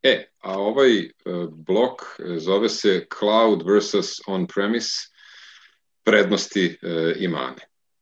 A ovaj blok zove se Cloud versus On-Premise, prednosti i mane.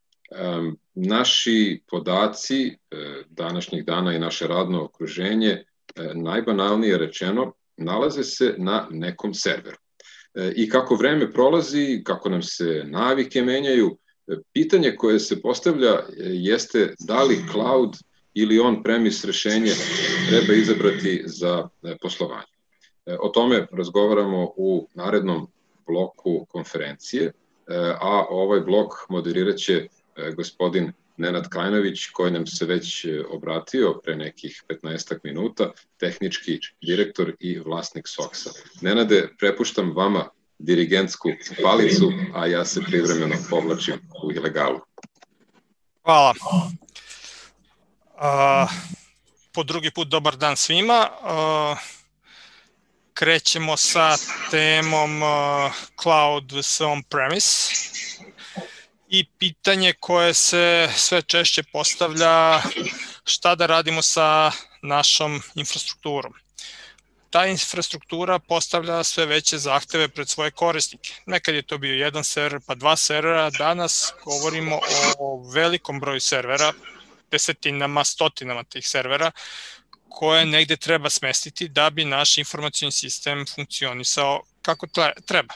Naši podaci današnjih dana i naše radno okruženje, najbanalnije rečeno, nalaze se na nekom serveru. I kako vreme prolazi, kako nam se navike menjaju, pitanje koje se postavlja jeste da li cloud ili on-premise rešenje treba izabrati za poslovanje. O tome razgovaramo u narednom bloku konferencije, a ovaj blok moderirat će gospodin Nenad Kajnović, koji nam se već obratio pre nekih 15 minuta, tehnički direktor i vlasnik SOX-a. Nenade, prepuštam vama dirigentsku palicu, a ja se privremeno povlačim u ilegalu. Hvala. Po drugi put dobar dan svima. Krećemo sa temom Cloud vs On-Premise i pitanje koje se sve češće postavlja, šta da radimo sa našom infrastrukturom. Ta infrastruktura postavlja sve veće zahteve pred svoje korisnike. Nekad je to bio jedan server, pa 2 servera. Danas govorimo o velikom broju servera, desetinama, stotinama tih servera, koje negde treba smestiti da bi naš informacioni sistem funkcionisao kako treba.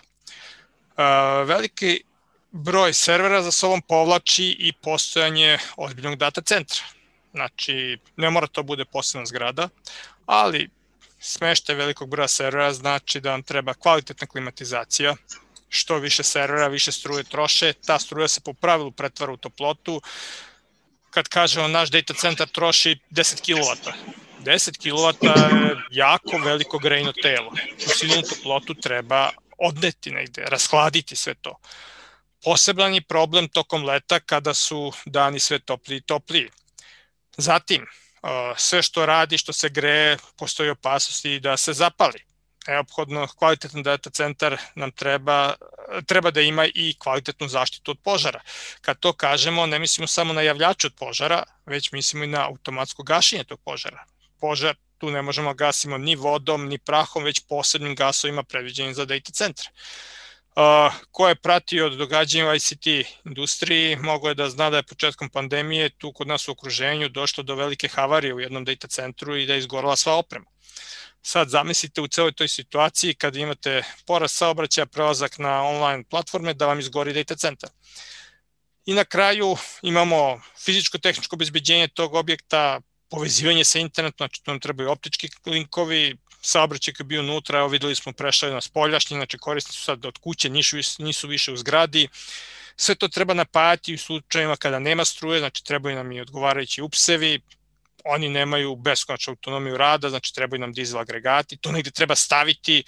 Veliki broj servera za sobom povlači i postojanje ozbiljnog data centra. Znači, ne mora to bude posebna zgrada, ali smeštaj velikog broja servera znači da vam treba kvalitetna klimatizacija. Što više servera, više struje troše, ta struja se po pravilu pretvara u toplotu. Kad kažemo naš data centar troši 10 kW, 10 kW je jako veliko grejno telo. Tu silnu toplotu treba odneti negde, rashladiti sve to. Poseban je problem tokom leta kada su dani sve topliji i topliji. Zatim, sve što radi, što se greje, postoji opasnosti da se zapali. Neophodno kvalitetan data centar nam treba da ima i kvalitetnu zaštitu od požara. Kad to kažemo, ne mislimo samo na javljače od požara, već mislimo i na automatsko gašenje tog požara. Požar tu ne možemo gasimo ni vodom, ni prahom, već posebnim gasovima predviđenim za data centre. Ko je pratio događanje u ICT industriji, mogo je da zna da je početkom pandemije tu kod nas u okruženju došlo do velike havarije u jednom data centru i da je izgorela sva oprema. Sad zamislite u celoj toj situaciji kada imate porast saobraćaja, prelazak na online platforme, da vam izgori data centar. I na kraju imamo fizičko-tehničko obezbeđenje tog objekta, povezivanje sa internetom, znači tu nam trebaju optički linkovi, saobraćaj koji je bio unutra, evo videli smo prešao na spoljašnji, znači korisnici su sad od kuće, nisu više u zgradi. Sve to treba napajati u slučajima kada nema struje, znači trebaju nam i odgovarajući upsevi, oni nemaju beskonačnu autonomiju rada, znači trebaju nam dizel agregati, to negde treba staviti,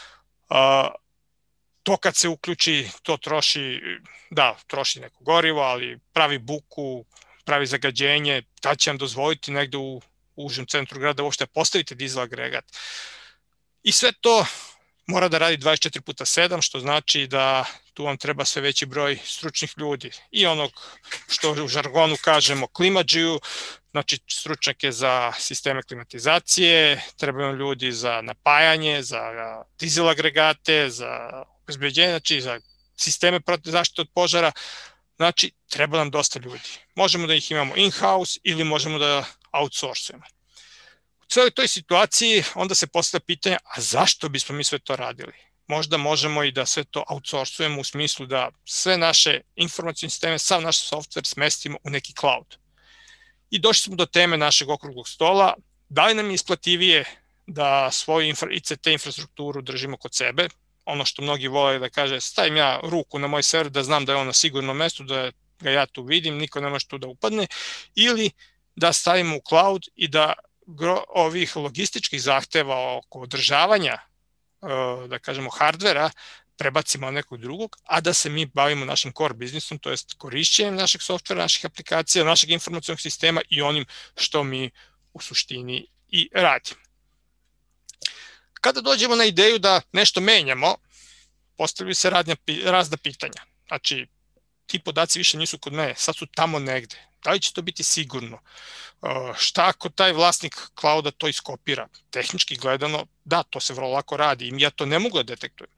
to kad se uključi, to troši neko gorivo, ali pravi buku, pravi zagađenje, da će vam dozvoliti negde u užem centru grada uopšte postavite dizel agregat. I sve to mora da radi 24x7, što znači da tu vam treba sve veći broj stručnih ljudi. I onog što u žargonu kažemo klimadžiju, znači stručnjake za sisteme klimatizacije, trebaju ljudi za napajanje, za dizel agregate, za obezbeđenje, znači za sisteme protiv zaštite od požara. Znači, treba nam dosta ljudi. Možemo da ih imamo in-house ili možemo da outsourcujemo. U celoj toj situaciji onda se postavlja pitanje, a zašto bismo mi sve to radili? Možda možemo i da sve to outsourcujemo u smislu da sve naše informacijne sisteme, sav naš software smestimo u neki cloud. I došli smo do teme našeg okruglog stola, da li nam je isplativije da svoju ICT infrastrukturu držimo kod sebe, ono što mnogi vole da kaže, stavim ja ruku na moj server da znam da je on na sigurnom mestu, da ga ja tu vidim, niko ne može tu da upadne, ili da stavimo u cloud i da ovih logističkih zahteva oko održavanja, da kažemo, hardvera, prebacimo nekog drugog, a da se mi bavimo našim core biznisom, to jest korišćenjem našeg softvera, naših aplikacija, našeg informacionog sistema i onim što mi u suštini i radimo. Kada dođemo na ideju da nešto menjamo, postavljaju se razna pitanja. Znači, ti podaci više nisu kod mene, sad su tamo negde. Da li će to biti sigurno? Šta ako taj vlasnik clouda to iskopira? Tehnički gledano, da, to se vrlo lako radi i ja to ne mogu da detektujem.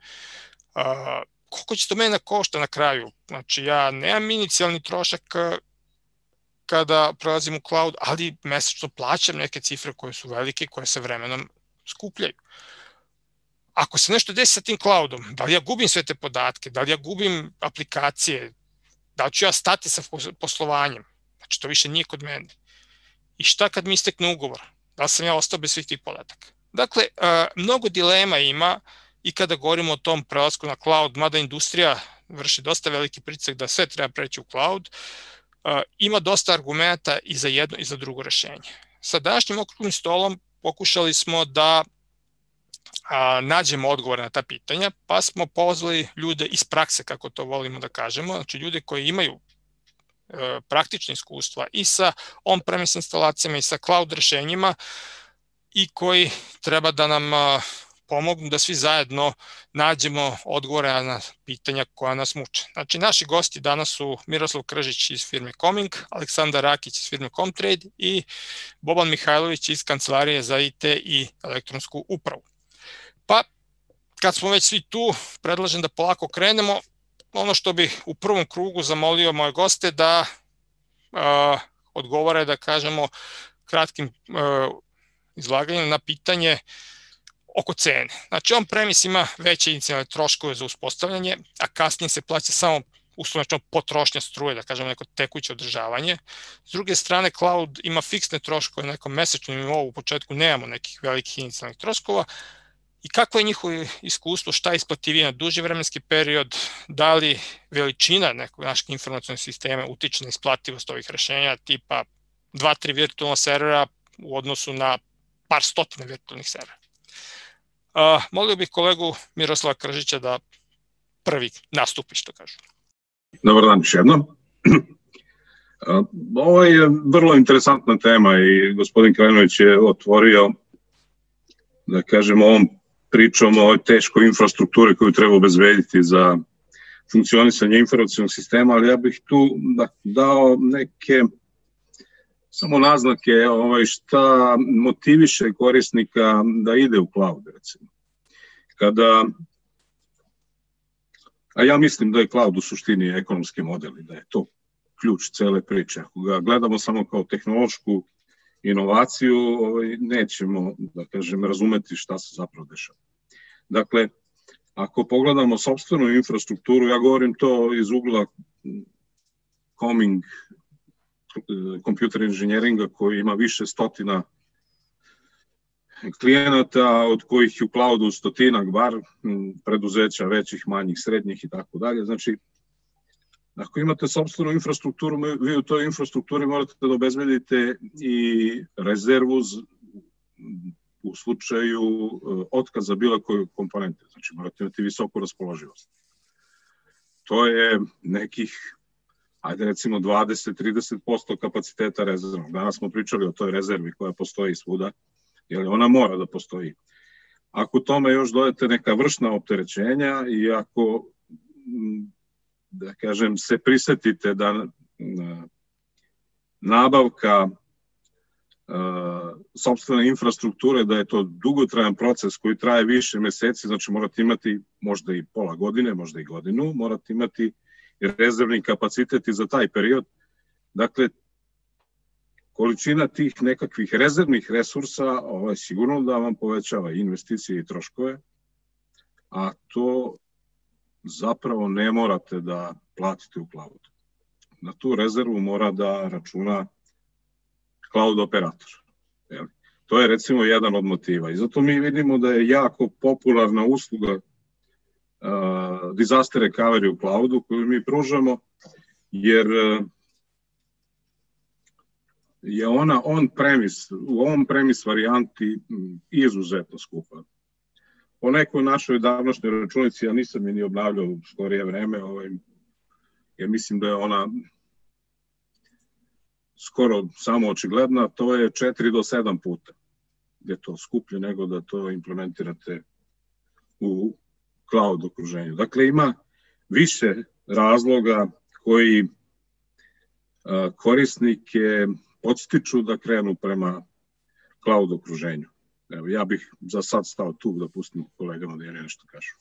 Koliko će to mene košta na kraju? Znači, ja nemam inicijalni trošak kada prelazim u cloud, ali mesečno plaćam neke cifre koje su velike, koje se vremenom skupljaju. Ako se nešto desi sa tim cloudom, da li ja gubim sve te podatke, da li ja gubim aplikacije, da li ću ja stati sa poslovanjem, znači to više nije kod mene. I šta kad mi istekne ugovor? Da li sam ja ostao bez svih tih podataka? Dakle, mnogo dilema ima i kada govorimo o tom prelasku na cloud, mada industrija vrši dosta veliki pritisak da sve treba preći u cloud, ima dosta argumenta i za jedno i za drugo rešenje. Sa današnjim okruglim stolom pokušali smo da nađemo odgovore na ta pitanja, pa smo pozvali ljude iz prakse, kako to volimo da kažemo, znači ljude koji imaju praktične iskustva i sa on-premise instalacijama i sa cloud rešenjima i koji treba da nam pomognu da svi zajedno nađemo odgovore na pitanja koja nas muče. Znači, naši gosti danas su Miroslav Kržić iz firme Coming, Aleksandar Rakić iz firme Comtrade i Boban Mihajlović iz Kancelarije za IT i elektronsku upravu. Pa, kad smo već svi tu, predlažem da polako krenemo. Ono što bih u prvom krugu zamolio moje goste da odgovore, da kažemo, kratkim izlaganjem na pitanje oko cene. Znači, on-premise ima veće inicijalne troškove za uspostavljanje, a kasnije se plaća samo uslovno potrošnja struje, da kažemo neko tekuće održavanje. S druge strane, cloud ima fiksne troškove na nekom mesečnom nivou, u početku nemamo nekih velikih inicijalnih troškova. I kako je njihovo iskustvo, šta je isplativije na duži vremenski period, da li veličina nekog našeg informacionog sistema utiče na isplativost ovih rešenja, tipa 2-3 virtualna servera u odnosu na par stotina virtualnih servera. Molio bih kolegu Miroslava Kržića da prvi nastupi, što kažu. Dobar dan još jednom. Ovo je vrlo interesantna tema i gospodin Krajinović je otvorio, da kažem, ovom pričom o ovoj teškoj infrastrukturi koju treba obezbediti za funkcionisanje informacionog sistema, ali ja bih tu dao neke samo naznake šta motiviše korisnika da ide u cloud, recimo. A ja mislim da je cloud u suštini ekonomski model i da je to ključ cele priče. Ako ga gledamo samo kao tehnološku inovaciju, nećemo, da kažem, razumeti šta se zapravo dešava. Dakle, ako pogledamo sopstvenu infrastrukturu, ja govorim to iz ugla Coming computer inženjeringa koji ima više stotina klijenata, od kojih u cloudu stotinak bar, preduzeća većih, manjih, srednjih i tako dalje. Znači, ako imate sopstvenu infrastrukturu, vi u toj infrastrukturi morate da obezbedite i rezervu u slučaju otkaza bilo koje komponente. Znači, morate imati visoku raspoloživost. To je nekih, ajde recimo 20-30% kapaciteta rezervnog. Danas smo pričali o toj rezervi koja postoji svuda, jer ona mora da postoji. Ako tome još dodate neka vršna opterećenja i ako, da kažem, se prisetite da nabavka sopstvene infrastrukture, da je to dugotrajan proces koji traje više meseci, znači morate imati možda i pola godine, možda i godinu, morate imati rezervni kapacitet i za taj period. Dakle, količina tih nekakvih rezervnih resursa sigurno da vam povećava investicije i troškove, a to zapravo ne morate da platite u cloudu. Na tu rezervu mora da računa cloud operator. To je recimo jedan od motiva. I zato mi vidimo da je jako popularna usluga disaster recovery u cloudu koju mi pružamo, jer je ona u on-premise varijanti izuzetno skupa. Po nekoj našoj davnošnjoj računici, ja nisam je ni obnavljao u skorije vreme, jer mislim da je ona skoro samo očigledna, to je 4 do 7 puta. Je to skuplje nego da to implementirate u cloud okruženju. Dakle, ima više razloga koji korisnike podstiču da krenu prema cloud okruženju. Evo, ja bih za sad stao tu da pustim kolegama da je nešto kažu.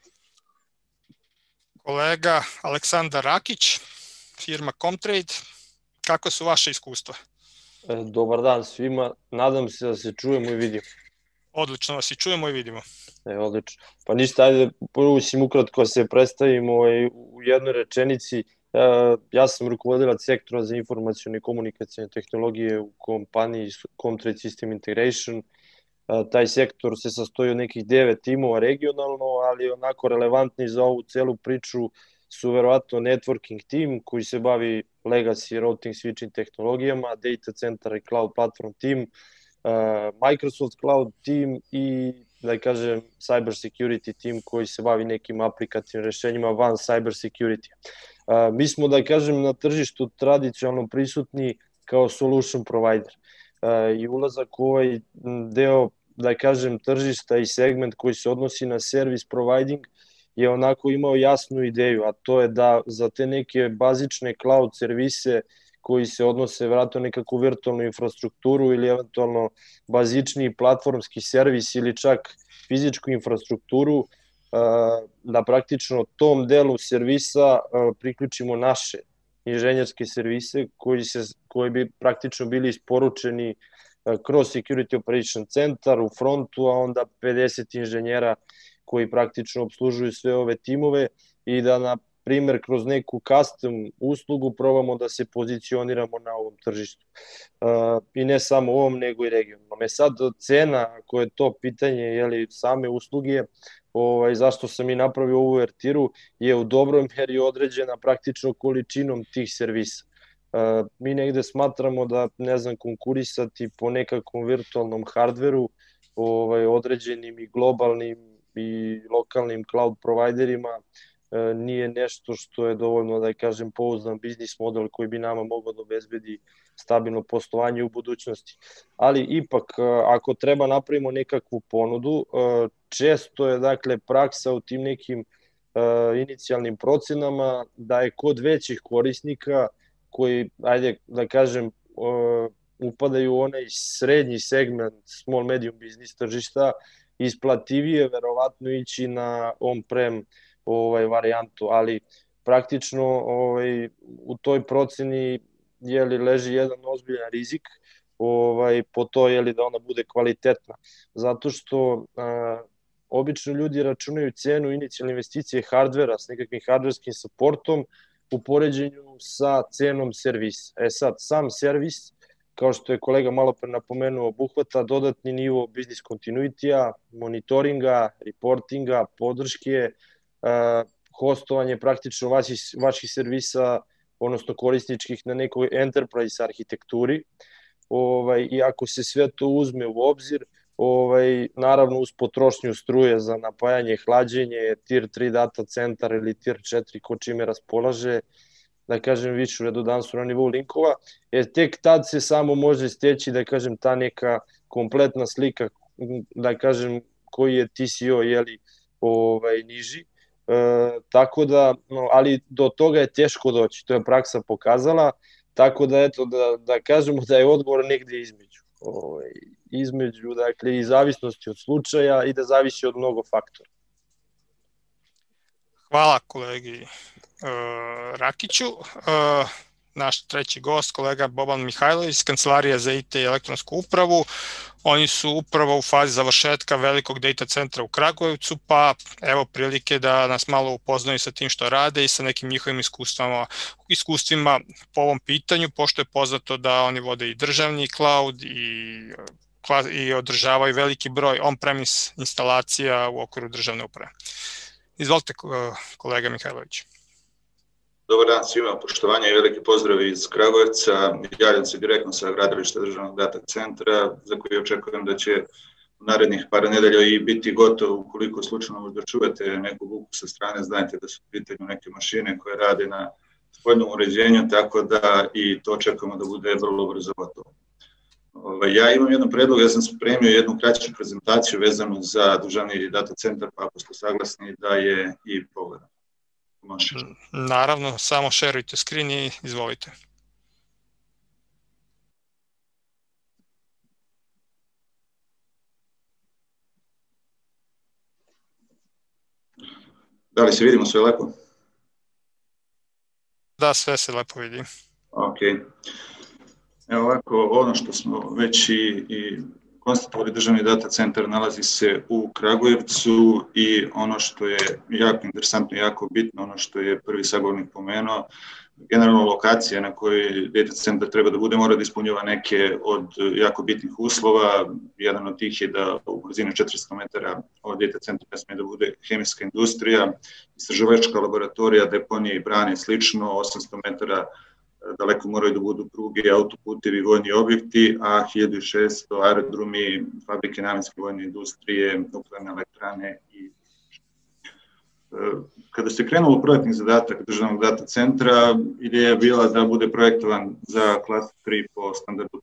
Kolega Aleksandar Rakić, firma Comtrade, kako su vaše iskustva? Dobar dan svima, nadam se da se čujemo i vidimo. Odlično vas i čujemo i vidimo. Odlično. Pa ništa, ajde, mislim ukratko se predstavimo u jednoj rečenici. Ja sam rukovodilac sektora za informacione i komunikacione tehnologije u kompaniji Comtrade System Integration. Taj sektor se sastoji od nekih 9 timova regionalno, ali onako relevantni za ovu celu priču su verovatno networking tim koji se bavi legacy, routing, switching tehnologijama, data center i cloud platform tim, Microsoft Cloud tim i, da kažem, cyber security tim koji se bavi nekim aplikativnim rešenjima van cyber security. Mi smo, da kažem, na tržištu tradicionalno prisutni kao solution provider i ulazak u ovaj deo, da kažem, tržišta i segment koji se odnosi na service providing je onako imao jasnu ideju, a to je da za te neke bazične cloud servise koji se odnose vratno nekakvu virtualnu infrastrukturu ili eventualno bazični platformski servis ili čak fizičku infrastrukturu, da praktično tom delu servisa priključimo naše inženjerske servise koji bi praktično bili isporučeni kroz Security Operation Centar u frontu, a onda 50 inženjera koji praktično obslužuju sve ove timove i da, na primer, kroz neku custom uslugu probamo da se pozicioniramo na ovom tržištu. I ne samo ovom, nego i regionalno. Sad, cena, ako je to pitanje same usluge, zašto sam i napravio ovu uvertiru, je u dobroj meri određena praktično količinom tih servisa. Mi negde smatramo da, ne znam, konkurisati po nekakvom virtualnom hardveru, određenim i globalnim i lokalnim cloud providerima, nije nešto što je dovoljno, da kažem, pouzdan biznis model koji bi nama mogao da obezbedi stabilno poslovanje u budućnosti. Ali ipak, ako treba napravimo nekakvu ponudu, često je, dakle, praksa u tim nekim inicijalnim procenama da je kod većih korisnika koji, ajde da kažem, upadaju u onaj srednji segment small medium business tržišta, isplativije verovatno ići na on-prem varijantu, ali praktično u toj proceni leži jedan ozbiljan rizik po to da ona bude kvalitetna, zato što obično ljudi računaju cenu inicijalne investicije hardvera s nekakvim hardverskim supportom u poređenju sa cenom servisa. Sad, sam servis, kao što je kolega malo pre napomenuo, obuhvata dodatni nivo business continuity-a, monitoringa, reportinga, podrške, hostovanje praktično vaših servisa, odnosno korisničkih na nekoj enterprise arhitekturi. I ako se sve to uzme u obzir, naravno uz potrošnju struje za napajanje, hlađenje, tier 3 data centar ili tier 4 ko čime raspolaže, da kažem, višu redundansu na nivou linkova, jer tek tad se samo može steći, da kažem, ta neka kompletna slika, da kažem, koji je TCO niži. Tako da, ali do toga je teško doći, to je praksa pokazala, tako da, eto, da kažemo da je odgovor negde između, dakle, i zavisnosti od slučaja i da zavisi od mnogo faktora. Hvala kolegi Rakiću. Naš treći gost, kolega Boban Mihajlović iz Kancelarije za IT i elektronsku upravu. Oni su upravo u fazi završetka velikog data centra u Kragujevcu, pa evo prilike da nas malo upoznaju sa tim što rade i sa nekim njihovim iskustvima po ovom pitanju, pošto je poznato da oni vode i državni cloud i održavaju veliki broj on-premise instalacija u okviru državne uprave. Izvolite, kolega Mihajlović. Dobar dan svima, poštovanje i veliki pozdrav iz Kragujevca. Javljam se direktno sa gradilišta državnog data centra, za koji očekujem da će u narednih par nedelja i biti gotov. Ukoliko slučajno možda čujete neku buku sa strane, znajte da su u pitanju neke mašine koje rade na spoljnom uređenju, tako da i to očekujemo da bude vrlo brzo gotovo. Ja imam jedan predlog, ja sam spremio jednu kraću prezentaciju vezanu za državni data centar, pa ako ste saglasni da je i pogledam. Naravno, samo šerujte screen i izvolite. Da li se vidimo sve lepo? Da, sve se lepo vidi. Ok. Evo ovako, ono što smo već i konstatovali, državni data centar nalazi se u Kragujevcu i ono što je jako interesantno i jako bitno, ono što je prvi sagovornik pomenuo, generalno lokacija na kojoj data centar treba da bude mora da ispunjava neke od jako bitnih uslova. Jedan od tih je da u blizini 400 metara od data centra ne smije da bude hemijska industrija, istraživačka laboratorija, deponije i brane i slično. 800 metara daleko moraju da budu pruge, autoputevi, vojni objekti, a 1600 aerodromi, fabrike namenske vojne industrije, nuklearne elektrane i kada se krenulo projektni zadatak državnog data centra, ideja je bila da bude projektovan za klasu 3 po standardu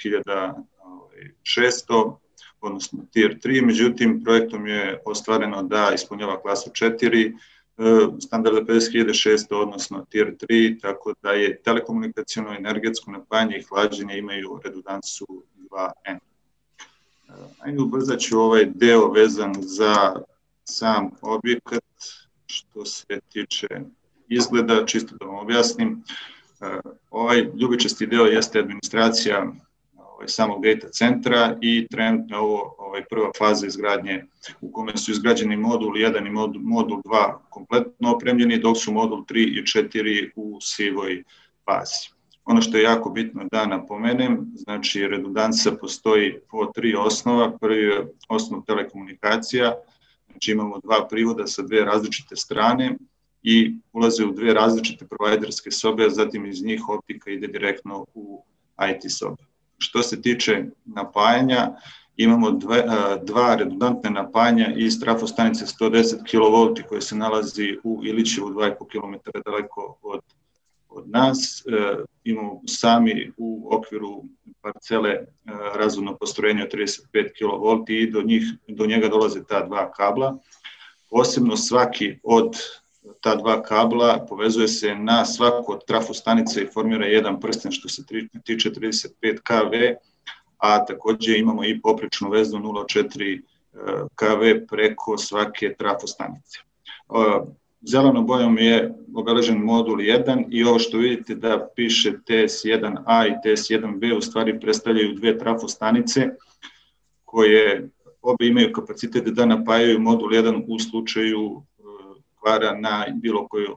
50.600, odnosno tier 3, međutim projektom je ostvareno da ispunjava klasu 4, standarda 50.600, odnosno tier 3, tako da je telekomunikaciono, energetsko napajanje i hlađenje imaju redundancu 2N. Ajde ubrzat ću ovaj deo vezan za sam objekat. Što se tiče izgleda, čisto da vam objasnim, ovaj ljubičasti deo jeste administracija samog data centra i trenutno ovo prva faza izgradnje u kome su izgrađeni modul 1 i modul 2 kompletno opremljeni, dok su modul 3 i 4 u sivoj fazi. Ono što je jako bitno da napomenem, znači redundanca postoji po 3 osnova. Prvi je osnov telekomunikacija, znači imamo 2 privoda sa 2 različite strane i ulaze u 2 različite provajderske sobe, a zatim iz njih optika ide direktno u IT sobe. Što se tiče napajanja, imamo 2 redundantne napajanja iz trafostanice 110 kV koje se nalazi u Ilićevu 2,5 km daleko od nas. Imamo sami u okviru parcele razvodno postrojenje od 35 kV i do njega dolaze ta 2 kabla. Posebno svaki od ta 2 kabla povezuje se na svaku od trafostanice i formira jedan prsten što se tiče 35 kV, a takođe imamo i poprečnu vezu 0,4 kV preko svake trafostanice. Zelenom bojom je obeležen modul 1 i ovo što vidite da piše TS1A i TS1B u stvari predstavljaju 2 trafostanice koje obe imaju kapacitet da napajaju modul 1 u slučaju kvara na bilo koju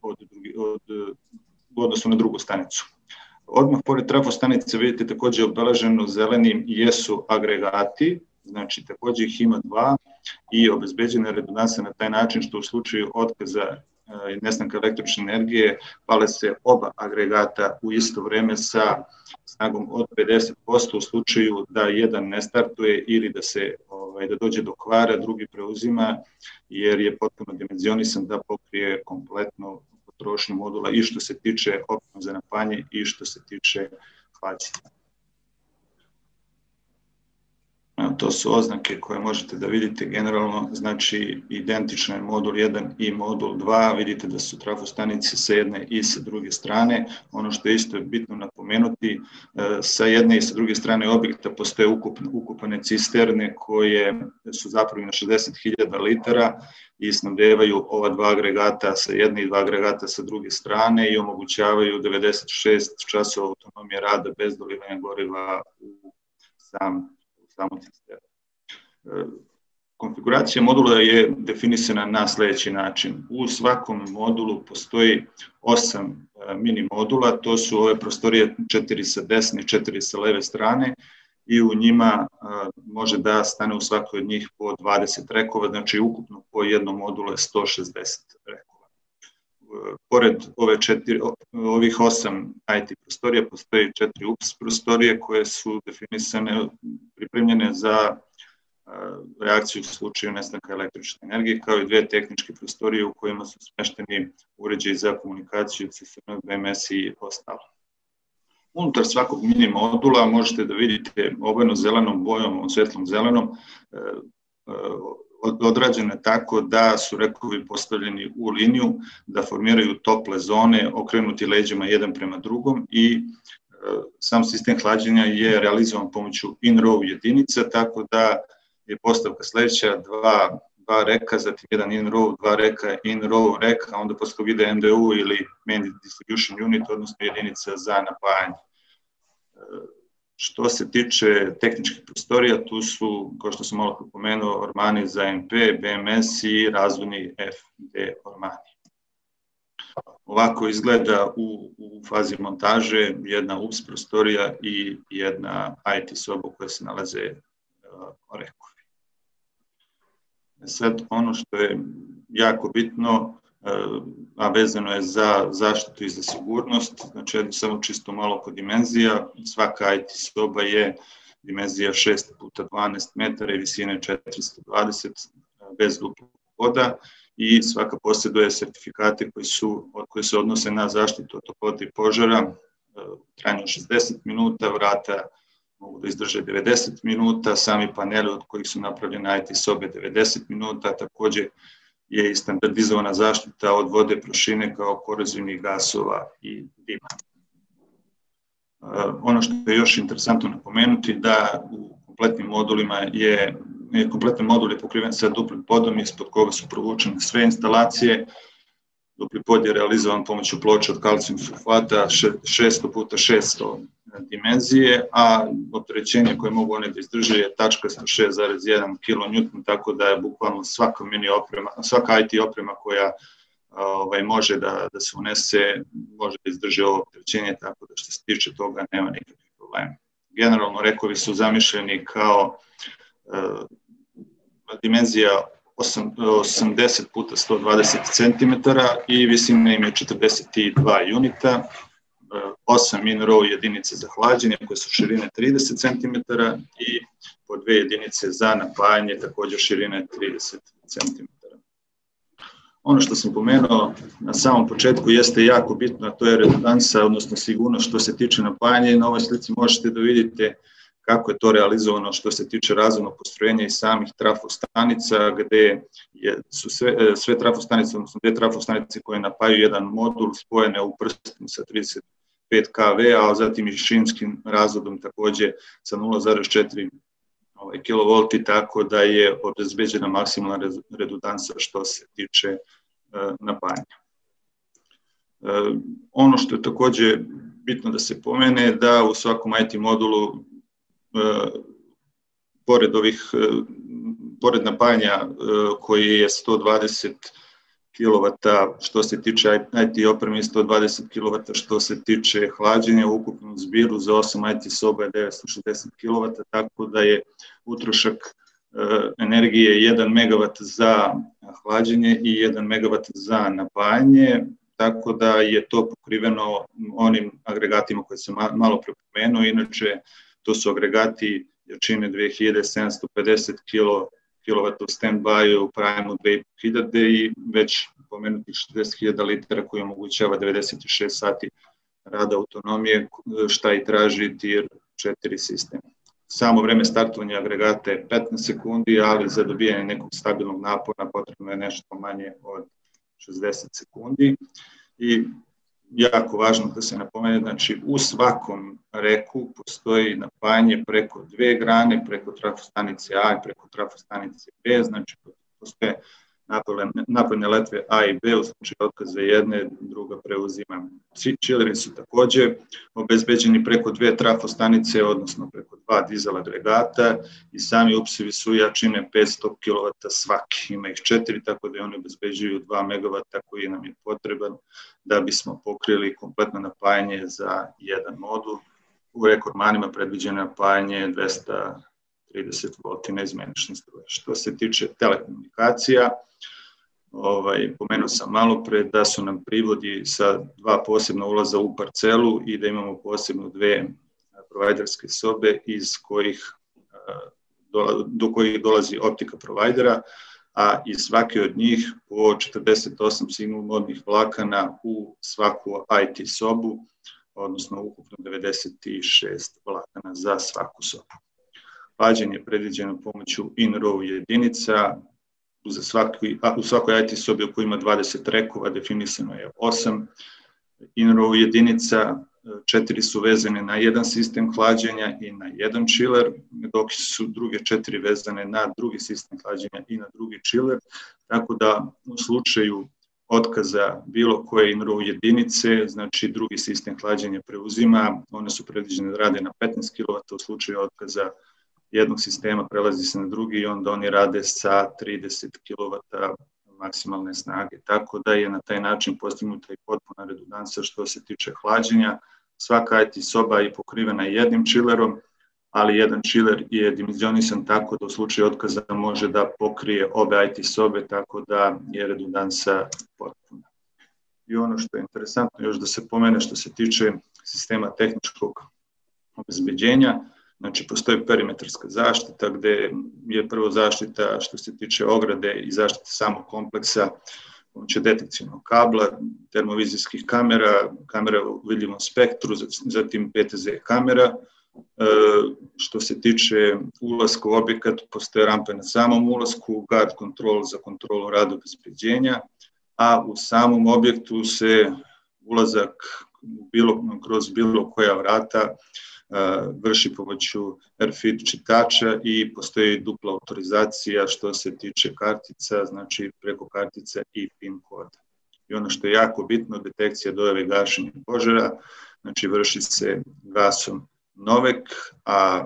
u odnosu na drugu stanicu. Odmah pored trafostanice vidite takođe obeleženo zelenim jesu agregati, znači takođe ih ima 2 i obezbeđena redundancija na taj način što u slučaju otkaza i nestanka električne energije pale se oba agregata u isto vreme sa snagom od 50% u slučaju da jedan ne startuje ili da dođe do kvara, drugi preuzima jer je potpuno dimenzionisan da pokrije kompletnu potrošnju modula i što se tiče optima za napajanje i što se tiče hlađenja. To su oznake koje možete da vidite generalno, znači identično je modul 1 i modul 2, vidite da su trafostanice sa jedne i sa druge strane. Ono što je isto bitno napomenuti, sa jedne i sa druge strane objekta postoje ukupane cisterne koje su zapravo na 60.000 litara i snabdevaju ova 2 agregata sa jedne i 2 agregata sa druge strane i omogućavaju 96 časova autonomije rada bez dolivanja goriva u samu cisternu. Konfiguracija modula je definisana na sledeći način. U svakom modulu postoji 8 mini modula, to su ove prostorije 4 sa desne i 4 sa leve strane i u njima može da stane u svakoj od njih po 20 rekova, znači ukupno po jednom modulu je 160 rekova. Pored ovih 8 IT prostorija postoji 4 UPS prostorije koje su definisane, pripremljene za reakciju u slučaju nestanka električne energije, kao i 2 tehničke prostorije u kojima su smešteni uređaji za komunikaciju, CFN, BMS i ostalo. Unutar svakog mini modula možete da vidite obojeno zelenom bojom, svetlom zelenom, odrađene tako da su rekovi postavljeni u liniju, da formiraju tople zone, okrenuti leđima jedan prema drugom i sam sistem hlađenja je realizovan pomoću in-row jedinica, tako da je postavka sledeća, 2 reka, zatim jedan in-row, 2 reka, in-row, reka, a onda posle toga ide MDU ili Main Distribution Unit, odnosno jedinica za napajanje. Što se tiče tehničkih prostorija, tu su, kao što sam malo pomenuo, ormani za MP, BMS i razvodni FD ormani. Ovako izgleda u fazi montaže jedna UPS prostorija i jedna IT soba koja se nalaze u rekovi. Sad, ono što je jako bitno, a vezano je za zaštitu i za sigurnost, znači samo čisto malo oko dimenzija, svaka IT soba je dimenzija 6x12 metara i visine 420 bez duplog poda i svaka posjeduje sertifikate koji se odnose na zaštitu od toplote i požara, trajanju 60 minuta, vrata mogu da izdrže 90 minuta, sami paneli od kojih su napravljene IT sobe 90 minuta, takođe je i standardizovana zaštita od vode, prašine kao korozivnih gasova i dima. Ono što je još interesantno napomenuti da u kompletnim modulima kompletan modul je pokriven sa duplim podom ispod koga su provučene sve instalacije. Dupli pod je realizovan pomoću ploča od kalcijum sulfata 600x600 dimenzije, a opterećenje koje mogu one da izdrže je tačkasto 6,1 kN, tako da je bukvalno svaka IT oprema koja može da se unese, može da izdrži ovo opterećenje, tako da što se tiče toga nema nikakvih problema. Generalno rekovi su zamišljeni kao dimenzija 80x120 cm i visina im je 42 unita, 8 in-row jedinica za hlađenje koje su širine 30 cm i po 2 jedinice za napajanje također širine 30 cm. Ono što sam pomenuo na samom početku jeste jako bitno, a to je redundansa, odnosno sigurnost što se tiče napajanja i na ovoj slici možete da vidite kako je to realizovano što se tiče razvodnog postrojenja i samih trafostanica, gde su sve trafostanice, odnosno 2 trafostanice koje napajaju jedan modul spojene u prstenu sa 35 kV, a zatim i šinskim razvodom takođe sa 0,4 kV, tako da je obezbeđena maksimalna redundansa što se tiče napajanja. Ono što je takođe bitno da se pomene da u svakom IT modulu pored napajanja koji je 120 kW što se tiče IT opreme i 120 kW što se tiče hlađenja, u ukupnom zbiru za 8 IT soba je 960 kW, tako da je utrošak energije 1 MW za hlađenje i 1 MW za napajanje, tako da je to pokriveno onim agregatima koje sam malo prepomenuo. Inače, to su agregati jačine 2750 kW u stand-by, u prime-u 2500 i već pomenutih 60.000 litara koji omogućava 96 sati rada autonomije, šta i traži TIR 4 sistem. Samo vreme startovanja agregata je 15 sekundi, ali za dobijanje nekog stabilnog napona potrebno je nešto manje od 60 sekundi. I jako važno da se napomene, znači u svakom reku postoji napajanje preko 2 grane, preko trafostanice A i preko trafostanice B, znači postoje napojne letve A i B, u slučaju otkaza jedne, druga preuzima. Chilleri su takođe obezbeđeni preko 2 trafostanice, odnosno preko 2 dizel agregata i sami upsevi su jačine 500 kW svaki, ima ih 4, tako da oni obezbeđuju 2 MW koji nam je potreban da bismo pokrili kompletno napajanje za jedan modul. U rekormanima predviđeno napajanje 230 V neizmenične struje. Što se tiče telekomunikacija, pomenuo sam malo pre da su nam privodi sa 2 posebna ulaza u parcelu i da imamo posebno 2 provajderske sobe do kojih dolazi optika provajdera, a iz svake od njih po 48 signal modnih vlakana u svaku IT sobu, odnosno ukupno 96 vlakana za svaku sobu. Hlađenje je predviđeno pomoću in-row jedinica, u svakoj IT sobi u kojoj ima 20 rekova definisano je 8 in-row jedinica, 4 su vezane na jedan sistem hlađenja i na jedan chiller, dok su druge 4 vezane na drugi sistem hlađenja i na drugi chiller, tako da u slučaju otkaza bilo koje INRO jedinice, znači drugi sistem hlađenja preuzima, one su predviđene da rade na 15 kW, u slučaju otkaza jednog sistema prelazi se na drugi i onda oni rade sa 30 kW maksimalne snage. Tako da je na taj način postignuta i potpuna redundancija što se tiče hlađenja. Svaka IT soba je pokrivena jednim chillerom, ali jedan chiller je dimenzionisan tako da u slučaju otkaza može da pokrije obe IT sobe, tako da je redundancija potpuna. I ono što je interesantno još da se pomene što se tiče sistema tehničkog obezbeđenja, znači postoji perimetarska zaštita gde je prvo zaštita što se tiče ograde i zaštite samog kompleksa, pomoću detekcijnog kabla, termovizijskih kamera, kamera u vidljivom spektru, zatim PTZ kamera. Što se tiče ulaska u objekat, postoje rampe na samom ulasku, guard control za kontrolu rada obezbeđenja, a u samom objektu se ulazak kroz bilo koja vrata vrši pomoću RFID čitača i postoji dupla autorizacija što se tiče kartica, znači preko kartice i PIN koda. I ono što je jako bitno, detekcija dojave gašenja požara, znači vrši se gasom Novek, a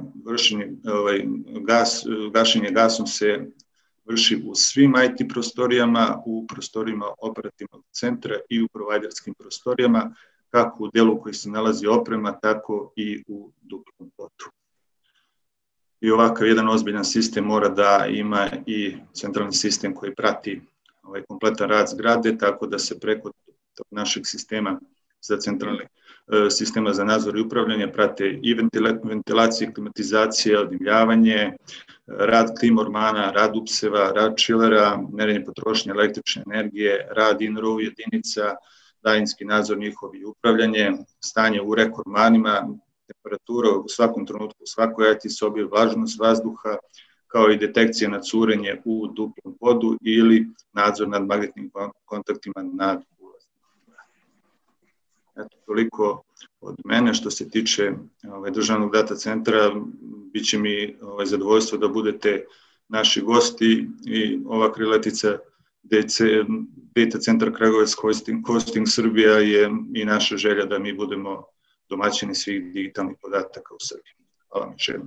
gašenje gasom se vrši u svim IT prostorijama, u prostorijama operativnog centra i u provajderskim prostorijama, kako u delu koji se nalazi oprema, tako i u duplom podu. I ovakav jedan ozbiljan sistem mora da ima i centralni sistem koji prati kompletan rad zgrade, tako da se preko našeg sistema za centralni sistema za nadzor i upravljanje prate i ventilacije, klimatizacije, odimljavanje, rad klimormana, rad upseva, rad chillera, merenje potrošnje električne energije, rad INRO jedinica, daljinski nadzor njihovi upravljanje, stanje u rekordmanima, temperatura u svakom trenutku, u svakoj IT sobi, vlažnost vazduha, kao i detekcija na curenje u duplom podu ili nadzor nad magnetnim kontaktima nad ulazom. Eto, toliko od mene što se tiče državnog data centra. Biće mi zadovoljstvo da budete naši gosti i ova krilatica Data Centar Kragujevac Hosting Srbija je i naša želja da mi budemo domaćini svih digitalnih podataka u Srbiji. Hvala vam još jednom.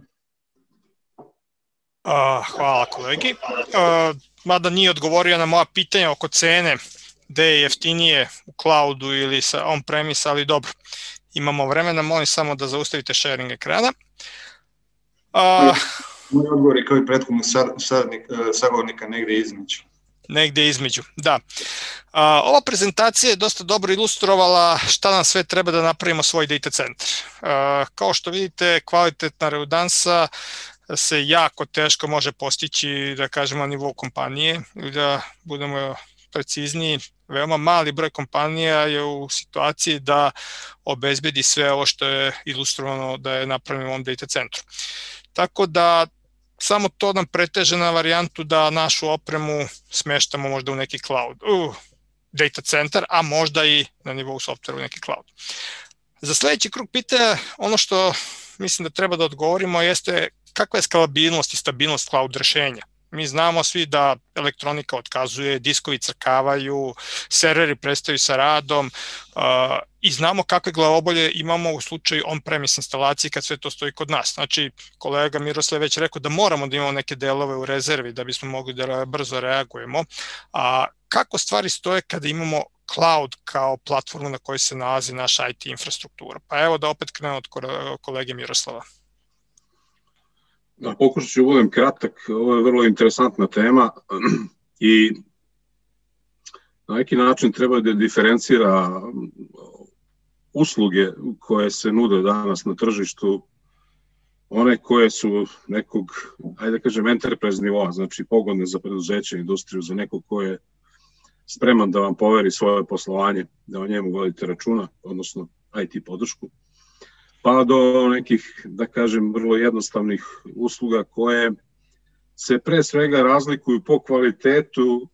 Hvala kolegi. Mada nije odgovorio na moja pitanja oko cene, gde je jeftinije u cloudu ili sa on-premise, ali dobro, imamo vremena, molim samo da zaustavite sharing ekrana. Moj odgovor je kao i prethodnog sagovornika negde između. Negde između, da. Ova prezentacija je dosta dobro ilustrovala šta nam sve treba da napravimo svoj data centar. Kao što vidite, kvalitetna redundansa se jako teško može postići, da kažemo, na nivou kompanije, ili da budemo precizniji, veoma mali broj kompanija je u situaciji da obezbedi sve ovo što je ilustrovano da je napravljeno u ovom data centru. Tako da samo to nam preteže na varijantu da našu opremu smeštamo možda u neki cloud, data centar, a možda i na nivou softvera u neki cloud. Za sledeći krug pitanja, ono što mislim da treba da odgovorimo jeste kakva je skalabilnost i stabilnost cloud rešenja. Mi znamo svi da elektronika otkazuje, diskovi crkavaju, serveri prestaju sa radom i znamo kakve glavobolje imamo u slučaju on-premise instalacije kad sve to stoji kod nas. Znači, kolega Miroslav već rekao da moramo da imamo neke delove u rezervi da bismo mogli da brzo reagujemo. Kako stvari stoje kada imamo cloud kao platformu na kojoj se nalazi naša IT infrastruktura? Pa evo da opet krenu od kolege Miroslava. Da, pokušat ću budem kratak, ovo je vrlo interesantna tema i na neki način treba da diferencira usluge koje se nude danas na tržištu, one koje su nekog, ajde da kažem, enterprise nivoa, znači pogodne za preduzeće, industriju, za nekog ko je spreman da vam poveri svoje poslovanje, da o njemu vodite računa, odnosno IT podršku, pa do nekih, da kažem, vrlo jednostavnih usluga koje se pre svega razlikuju po kvalitetu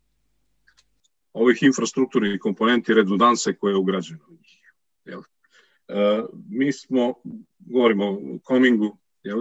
ovih infrastrukturnih komponenti redundanse koje je ugrađeno u njih. mi smo, govorimo o Comingu,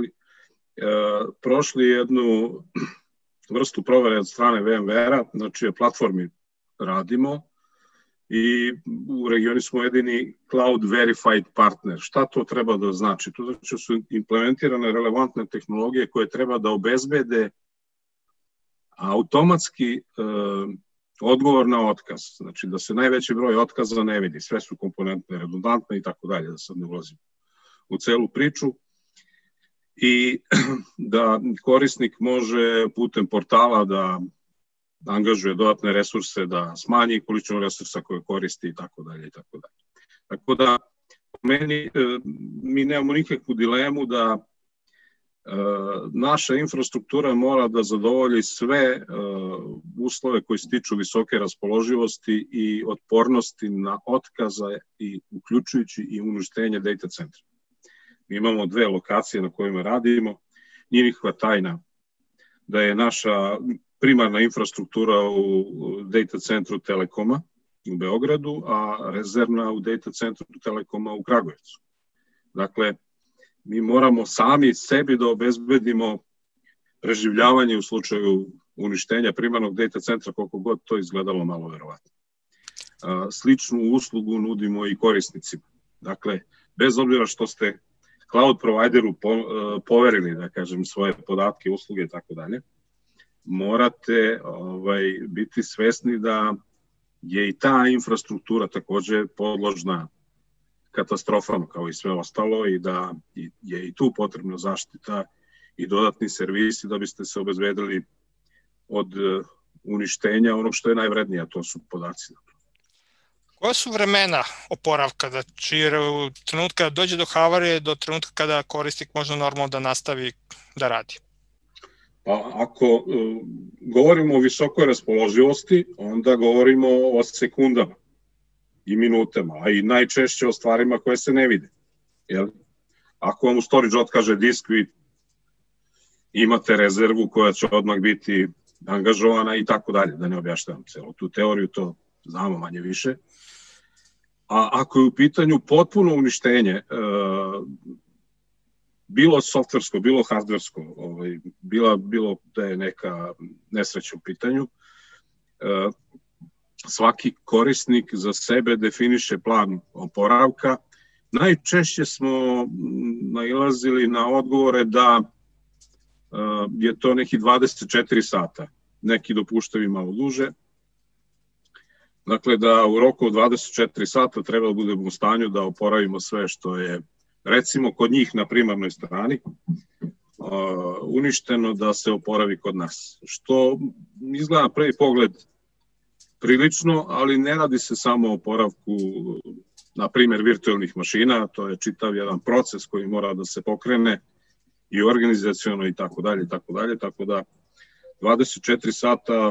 prošli jednu vrstu provere od strane VMware-a, na čije platformi radimo i u regionu smo jedini cloud verified partner. Šta to treba da znači? To znači da su implementirane relevantne tehnologije koje treba da obezbede automatski odgovor na otkaz. Znači da se najveći broj otkaza ne vidi. Sve su komponentne, redundantne i tako dalje, da sad ne ulazim u celu priču. I da korisnik može putem portala da angažuje dodatne resurse, da smanji količinu resursa koje koristi i tako dalje i tako dalje. Tako da, meni, mi nemamo nikakvu dilemu da naša infrastruktura mora da zadovolji sve uslove koji se tiču visoke raspoloživosti i otpornosti na otkaze i uključujući i uništenje data centra. Mi imamo 2 lokacije na kojima radimo. Nije nikakva tajna da je naša primarna infrastruktura u data centru Telekoma u Beogradu, a rezervna u data centru Telekoma u Kragujevcu. Dakle, mi moramo sami sebi da obezbedimo preživljavanje u slučaju uništenja primarnog data centra, koliko god to izgledalo malo verovatno. Sličnu uslugu nudimo i korisnicima. Dakle, bez obzira što ste cloud provideru poverili, da kažem, svoje podatke, usluge i tako dalje, morate biti svesni da je i ta infrastruktura takođe podložna katastrofama kao i sve ostalo i da je i tu potrebna zaštita i dodatni servisi da biste se obezbedili od uništenja onog što je najvrednije, a to su podaci. Koja su vremena oporavka, znači od trenutka kada dođe do havarije do trenutka kada korisnik može normalno da nastavi da radi? Pa ako govorimo o visokoj raspoloživosti, onda govorimo o sekundama i minutama, a i najčešće o stvarima koje se ne vide. Ako vam u storage otkaže disk, vi imate rezervu koja će odmah biti angažovana i tako dalje, da ne objašnjavam celu tu teoriju, to znamo manje više. A ako je u pitanju potpuno uništenje, bilo softversko, bilo hardversko, bilo da je neka nesreća u pitanju, svaki korisnik za sebe definiše plan oporavka. Najčešće smo nailazili na odgovore da je to neki 24 sata. Neki dopuštaju malo duže. Dakle, da u roku od 24 sata treba da budemo u stanju da oporavimo sve što je, recimo, kod njih na primarnoj strani uništeno, da se oporavi kod nas. Što izgleda na prvi pogled prilično, ali ne radi se samo o oporavku, na primjer, virtualnih mašina, to je čitav jedan proces koji mora da se pokrene i organizaciono i tako dalje, tako da 24 sata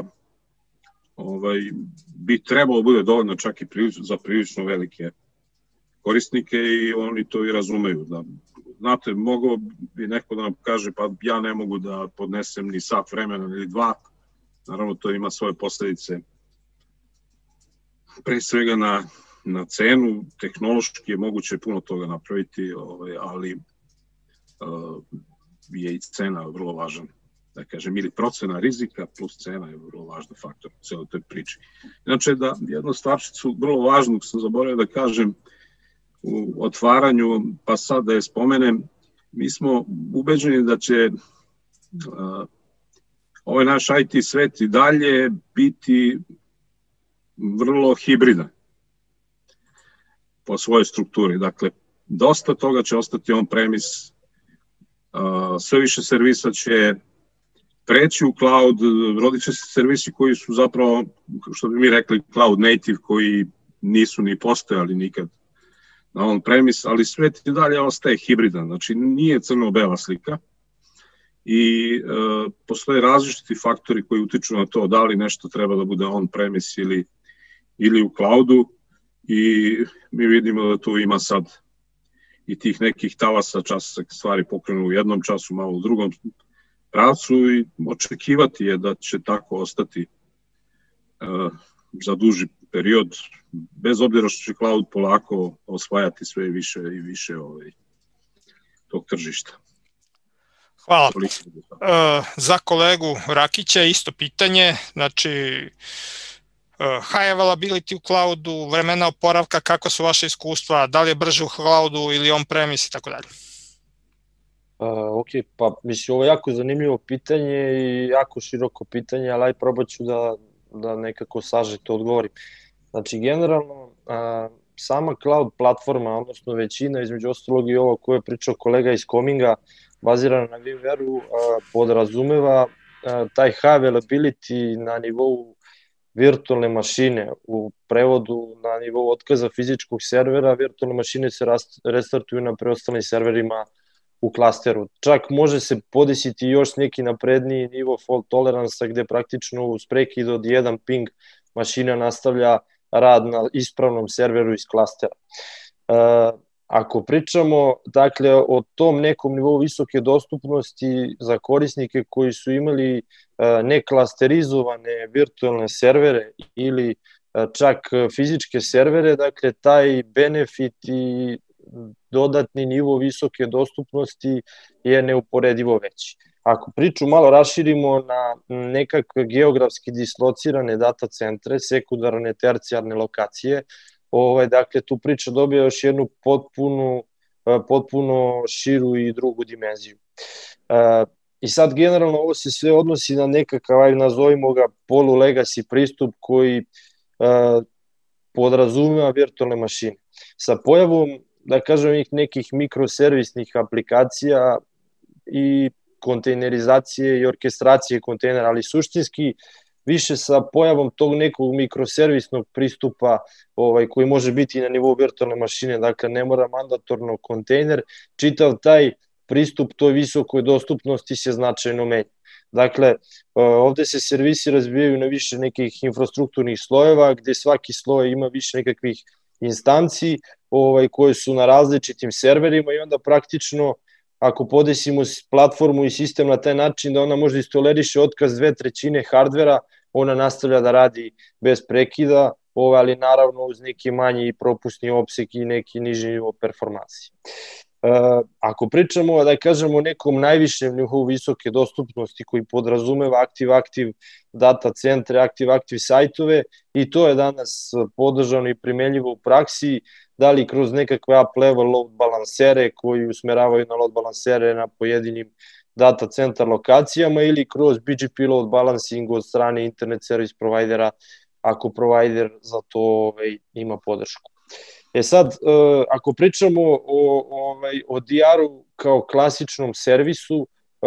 bi trebalo bude dovoljno čak i za prilično velike korisnike i oni to i razumeju. Znate, mogo bi neko da nam kaže pa ja ne mogu da podnesem ni sat vremena ili 2, naravno to ima svoje posledice pre svega na cenu, tehnološki je moguće puno toga napraviti, ali je i cena vrlo važna, da kažem, ili procena rizika plus cena je vrlo važan faktor u celoj toj priči. Inače, da jednu stvarčicu vrlo važnu sam zaboravio da kažem u otvaranju, pa sad da je spomenem, mi smo ubeđeni da će ovaj naš IT svet i dalje biti vrlo hibridan po svojoj strukturi. Dakle, dosta toga će ostati on-premise, sve više servisa će preći u cloud, rodit će se servisi koji su zapravo, što bi mi rekli, cloud native, koji nisu ni postojali nikad na on-premise, ali svet i dalje ostaje hibridan, znači nije crno-bela slika i postoje različiti faktori koji utiču na to da li nešto treba da bude on-premise ili u cloudu i mi vidimo da tu ima sad i tih nekih talasa, čas se stvari pokrenu u jednom času, malo u drugom pravcu i očekivati je da će tako ostati za duži period, bez obzira što će cloud polako osvajati sve više i više tog tržišta. Hvala. Za kolegu Rakića isto pitanje, znači high availability u cloudu, vremena oporavka, kako su vaše iskustva, da li je brže u cloudu ili on-premise i tako dalje? Ok, pa mislim ovo je jako zanimljivo pitanje i jako široko pitanje, ali probat ću da nekako sažeto odgovorim. Znači generalno sama cloud platforma, odnosno većina, između ostalog i ovo koje je pričao kolega iz Cominga, bazirana na VMware-u, podrazumeva taj high availability na nivou virtualne mašine, u prevodu na nivou otkaza fizičkog servera, virtualne mašine se restartuju na preostalim serverima u klasteru. Čak može se podesiti još neki napredniji nivo fault toleransa gde praktično uz prekid od 1 ping mašina nastavlja rad na ispravnom serveru iz klastera. Ako pričamo dakle, o tom nekom nivou visoke dostupnosti za korisnike koji su imali neklasterizovane virtualne servere ili čak fizičke servere, dakle taj benefit i dodatni nivo visoke dostupnosti je neuporedivo veći. Ako priču malo raširimo na nekakve geografski dislocirane data centre, sekundarne, tercijarne lokacije, dakle tu priča dobija još jednu potpuno širu i drugu dimenziju. I sad generalno ovo se sve odnosi na nekakav, nazovimo ga polu-legacy pristup koji podrazumeva virtualne mašine. Sa pojavom, da kažem, nekih mikroservisnih aplikacija i kontejnerizacije i orkestracije kontejnera, ali suštinski više sa pojavom tog nekog mikroservisnog pristupa koji može biti na nivou virtualne mašine, dakle ne mora mandatorno kontejner, čitav taj pristup toj visokoj dostupnosti se značajno menja. Dakle, ovde se servisi razbijaju na više nekih infrastrukturnih slojeva, gde svaki sloj ima više nekakvih instanci koje su na različitim serverima i onda praktično ako podesimo platformu i sistem na taj način da ona može istoleriše otkaz 2/3 hardvera, ona nastavlja da radi bez prekida, ali naravno uz neki manji propusni opseg i neki niži nivo performansi. Ako pričamo, da kažemo, o nekom najvišem nivou visoke dostupnosti koji podrazumeva active data centre, active sajtove, i to je danas podržano i primenljivo u praksi, da li kroz nekakve up-level load balansere koji usmeravaju na load balansere na pojedinim data centar lokacijama ili kroz BGP load balancing od strane internet service provajdera, ako provider za to ima podršku. Sad, ako pričamo o DR-u kao klasičnom servisu,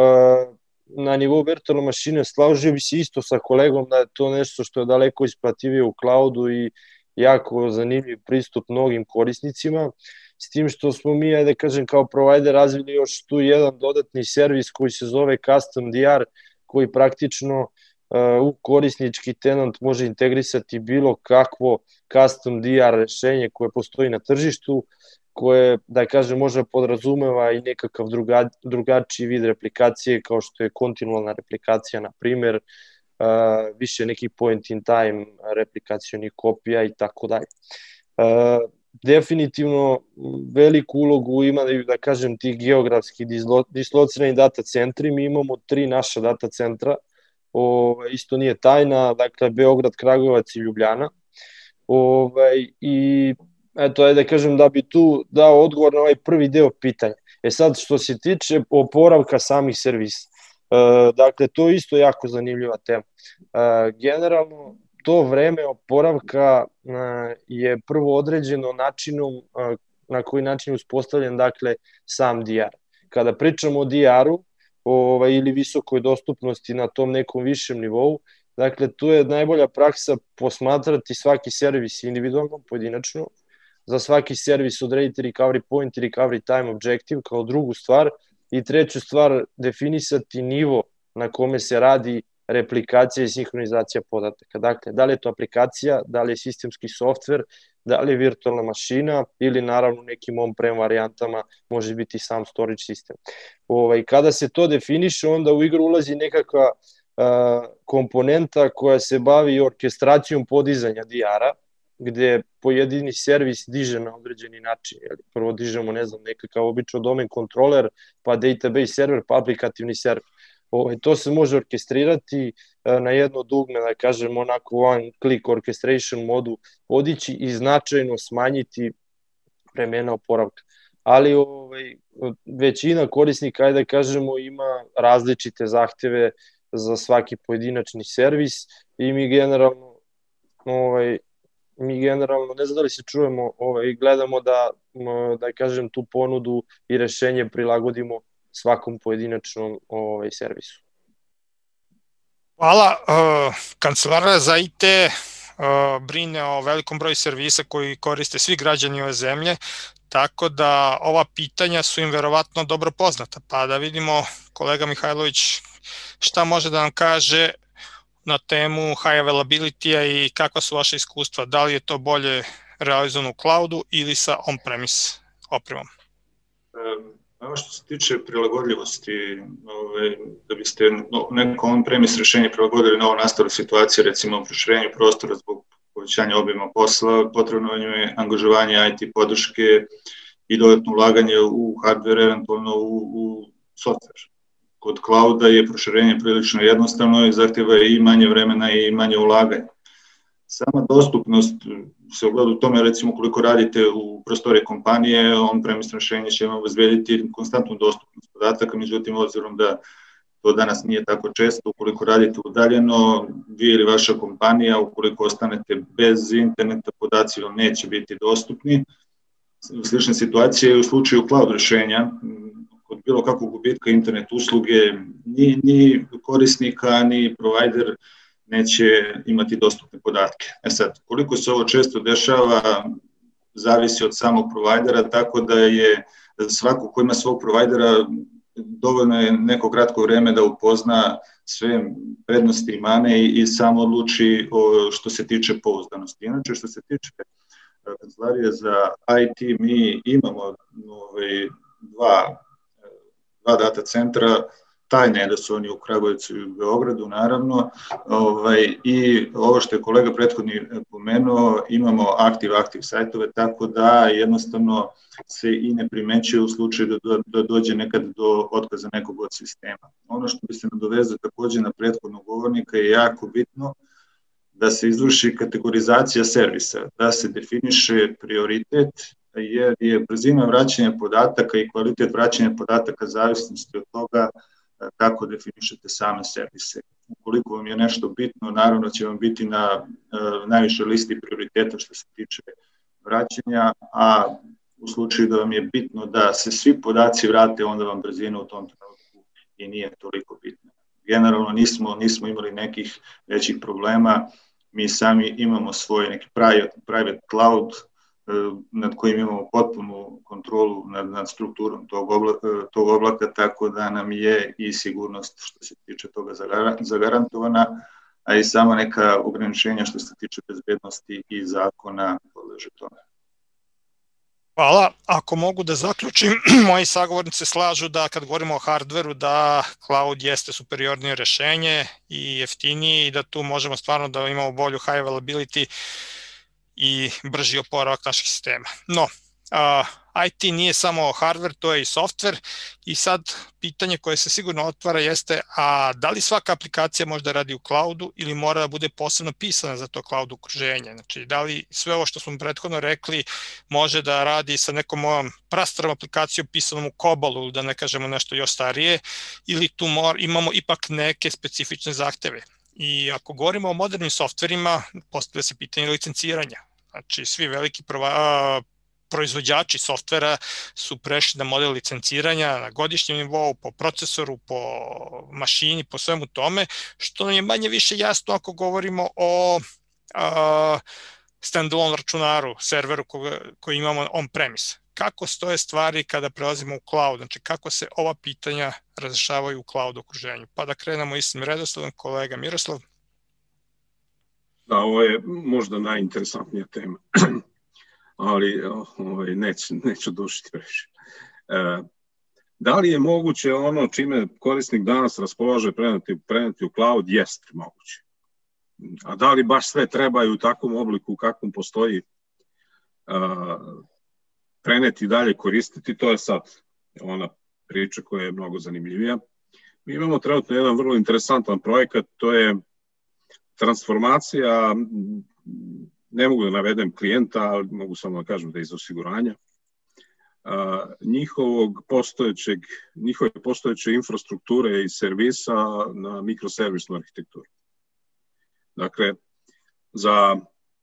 na nivou virtualne mašine slažio bi se isto sa kolegom da je to nešto što je daleko isplativije u cloudu i jako zanimljiv pristup mnogim korisnicima, s tim što smo mi, da kažem, kao provider razvili još tu jedan dodatni servis koji se zove Custom DR, koji praktično u korisnički tenant može integrisati bilo kakvo custom DR rešenje koje postoji na tržištu, koje, da kažem, može podrazumeva i nekakav drugačiji vid replikacije kao što je kontinualna replikacija, na primer, više nekih point in time replikacionih kopija i tako dalje. Definitivno veliku ulogu imaju, da kažem, ti geografski dislocirani data centri. Mi imamo 3 naša data centra, isto nije tajna, dakle Beograd, Kragujevac i Ljubljana. I eto, da kažem, da bi tu dao odgovor na ovaj prvi deo pitanja. Sad, što se tiče oporavka samih servisa, dakle, to je isto jako zanimljiva tema. Generalno, to vreme oporavka je prvo određeno načinom na koji način je uspostavljen, dakle, sam DR. Kada pričamo o DR-u ili visokoj dostupnosti na tom nekom višem nivou, dakle, tu je najbolja praksa posmatrati svaki servis individualno, pojedinačno, za svaki servis odrediti recovery point i recovery time objective kao drugu stvar i treću stvar definisati nivo na kome se radi replikacija i sinhronizacija podataka. Dakle, da li je to aplikacija, da li je sistemski softver, da li je virtualna mašina ili naravno nekim on-prem varijantama može biti sam storage sistem. Kada se to definiše, onda u igru ulazi nekakva komponenta koja se bavi orkestracijom podizanja DR-a, gde pojedini servis diže na određeni način. Prvo dižemo, ne znam, nekakav obično domen kontroler, pa database server, pa aplikativni server. To se može orkestrirati na jedno dugme, da kažem, onako one click orchestration modu podići i značajno smanjiti vremena oporavka. Ali većina korisnika, ajde da kažemo, ima različite zahteve za svaki pojedinačni servis i mi generalno, ne znam da li se čujemo, gledamo da kažem, tu ponudu i rešenje prilagodimo svakom pojedinačnom servisu. Hvala. Kancelarija za IT brine o velikom broju servisa koji koriste svi građani ove zemlje, tako da ova pitanja su im verovatno dobro poznata. Pa da vidimo, kolega Mihajlović, šta može da nam kaže na temu high availability-a i kakva su vaše iskustva? Da li je to bolje realizovano u cloudu ili sa on-premise opremom? Ovo što se tiče prilagodljivosti, da biste neko on-premise rešenje prilagodili novo nastalu situaciju, recimo u proširenju prostora zbog povećanja obima posla, potrebno je angažovanje IT podrške i dodatno ulaganje u hardware, eventualno u software. Kod clouda je proširenje prilično jednostavno i zahtjeva i manje vremena i manje ulaganja. Sama dostupnost se ogleda u tome, recimo, koliko radite u prostorije kompanije, on-premise rešenje će vam obezbediti konstantnu dostupnost podataka, međutim, obzirom da to danas nije tako često, ukoliko radite udaljeno, vi ili vaša kompanija, ukoliko ostanete bez interneta, podaci vam neće biti dostupni. Slična situacija je u slučaju cloud rešenja. Kod bilo kakvog gubitka internet usluge, ni korisnika, ni provider neće imati dostupne podatke. Sad, koliko se ovo često dešava, zavisi od samog provajdera, tako da je svako ko ima svog provajdera dovoljno je neko kratko vreme da upozna sve prednosti i mane i samo odluči što se tiče pouzdanosti. Inače, što se tiče kancelarije za IT, mi imamo dva data centra, tajne je da su oni u Kragujevcu i u Beogradu, naravno, i ovo što je kolega prethodni pomenuo, imamo aktiv sajtove, tako da jednostavno se i ne primećuje u slučaju da dođe nekad do otkaza nekog od sistema. Ono što bi se nadovezao takođe na prethodnog govornika je jako bitno da se izvrši kategorizacija servisa, da se definiše prioritet, jer je brzina vraćanja podataka i kvalitet vraćanja podataka zavisnosti od toga kako definišete same servise. Ukoliko vam je nešto bitno, naravno će vam biti na najvišoj listi prioriteta što se tiče vraćanja, a u slučaju da vam je bitno da se svi podaci vrate, onda vam brzina u tom trenutku i nije toliko bitna. Generalno nismo imali nekih većih problema, mi sami imamo svoj neki private cloud nad kojim imamo potpunu kontrolu nad strukturom tog oblaka, tako da nam je i sigurnost što se tiče toga zagarantovana, a i samo neka ograničenja što se tiče bezbednosti i zakona podleže tome. Hvala. Ako mogu da zaključim, moji sagovornici slažu da kad govorimo o hardveru da cloud jeste superiornije rešenje i jeftiniji i da tu možemo stvarno da imamo bolju high availability i brži oporavak naših sistema. No, IT nije samo hardware, to je i software i sad pitanje koje se sigurno otvara jeste, a da li svaka aplikacija može da radi u cloudu ili mora da bude posebno pisana za to cloud okruženje? Znači, da li sve ovo što smo prethodno rekli može da radi sa nekom mojom prastarom aplikacijom pisanom u COBOL-u ili da ne kažemo nešto još starije, ili tu imamo ipak neke specifične zahteve? I ako govorimo o modernim softverima, postavlja se pitanje licenciranja. Znači, svi veliki proizvođači softvera su prešli na model licenciranja na godišnjem nivou, po procesoru, po mašini, po svemu tome, što nam je manje više jasno ako govorimo o standalone računaru, serveru koji imamo on-premise. Kako stoje stvari kada prelazimo u cloud, znači kako se ova pitanja razrešavaju u cloud okruženju? Pa da krenemo istim redosledom, kolega Miroslav. Da, ovo je možda najinteresantnija tema, ali neću dušiti previše. Da li je moguće ono čime korisnik danas raspolaže preneti u cloud? Jeste moguće. A da li baš sve treba i u takvom obliku u kakvom postoji preneti dalje koristiti, to je sad ona priča koja je mnogo zanimljivija. Mi imamo trenutno jedan vrlo interesantan projekat, to je transformacija, ne mogu da navedem klijenta, ali mogu samo da kažem da je iz osiguranja, njihove postojeće infrastrukture i servisa na mikroservisnu arhitekturu. Dakle, za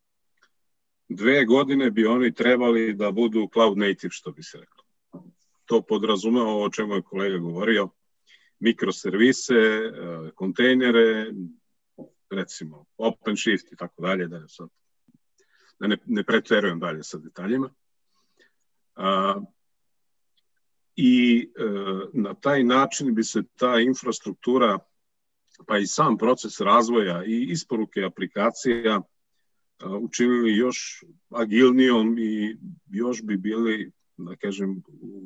2 godine bi oni trebali da budu cloud native, što bi se reklo. To podrazumeva ovo o čemu je kolega govorio, mikroservise, kontejnere, recimo OpenShift i tako dalje, da ne pretverujem dalje sa detaljima. I na taj način bi se ta infrastruktura, pa i sam proces razvoja i isporuke aplikacija učinili još agilnijom i još bi bili, da kažem,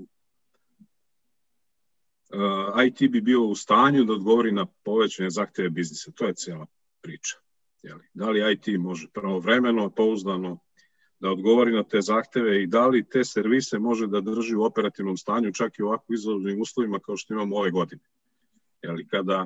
IT bi bio u stanju da odgovori na povećanje zahteve biznisa. To je cijela priča. Da li IT može pravovremeno, pouzdano da odgovori na te zahteve i da li te servise može da drži u operativnom stanju čak i u ovako izazovnim uslovima kao što imamo ove godine. Kada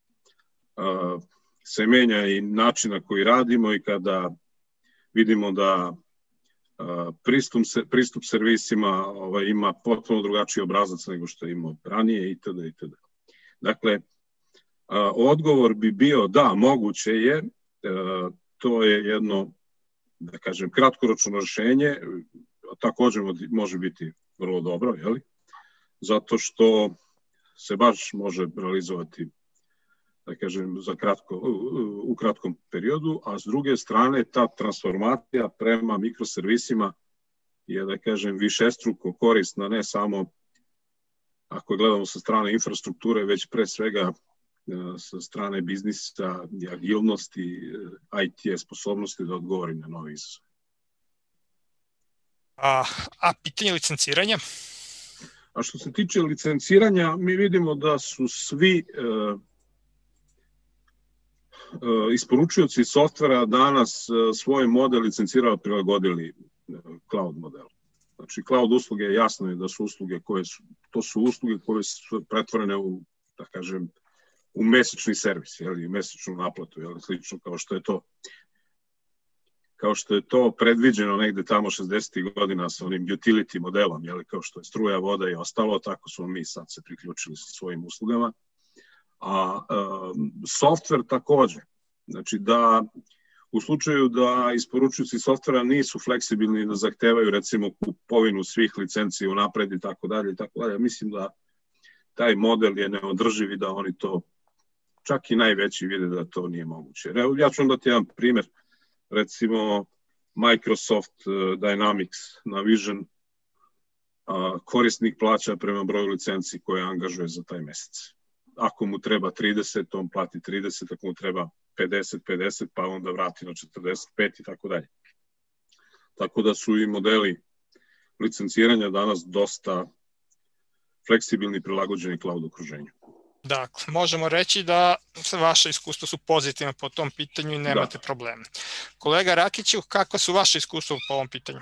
se menja i način na koji radimo i kada vidimo da pristup servisima ima potpuno drugačiji obrazac nego što je imao ranije itd. Dakle, odgovor bi bio da, moguće je, to je jedno, da kažem, kratkoročno rešenje, također može biti vrlo dobro, zato što se baš može realizovati, da kažem, u kratkom periodu, a s druge strane ta transformacija prema mikroservisima je, da kažem, višestruko korisna, ne samo ako gledamo sa strane infrastrukture, već pre svega sa strane biznisa i agilnosti, IT sposobnosti da odgovori na nove izazove. A pitanje licenciranja? A što se tiče licenciranja, mi vidimo da su svi isporučioci softvera danas svoj model licencirao prilagodili cloud modelu. Znači, cloud usluge, jasno je da su usluge to su usluge koje su pretvorene u, da kažem, u mesečni servis, mesečnu naplatu, slično kao što je to predviđeno negde tamo 60. godina sa onim utility modelom, kao što je struja, voda i ostalo, tako smo mi sad se priključili sa svojim uslugama. A softver takođe, znači da u slučaju da isporučioci softvera nisu fleksibilni da zahtevaju recimo kupovinu svih licenci unapred i tako dalje, mislim da taj model je neodrživ i da oni to, čak i najveći, vide da to nije moguće. Ja ću vam dati jedan primer, recimo Microsoft Dynamics na Vision, korisnik plaća prema broju licenci koje angažuje za taj mesec. Ako mu treba 30, on plati 30, ako mu treba 50, pa onda vrati na 45 i tako dalje. Tako da su i modeli licenciranja danas dosta fleksibilni i prilagođeni cloud okruženju. Dakle, možemo reći da vaše iskustva su pozitivne po tom pitanju i nemate problema. Kolega Rakiću, kako su vaše iskustva po ovom pitanju?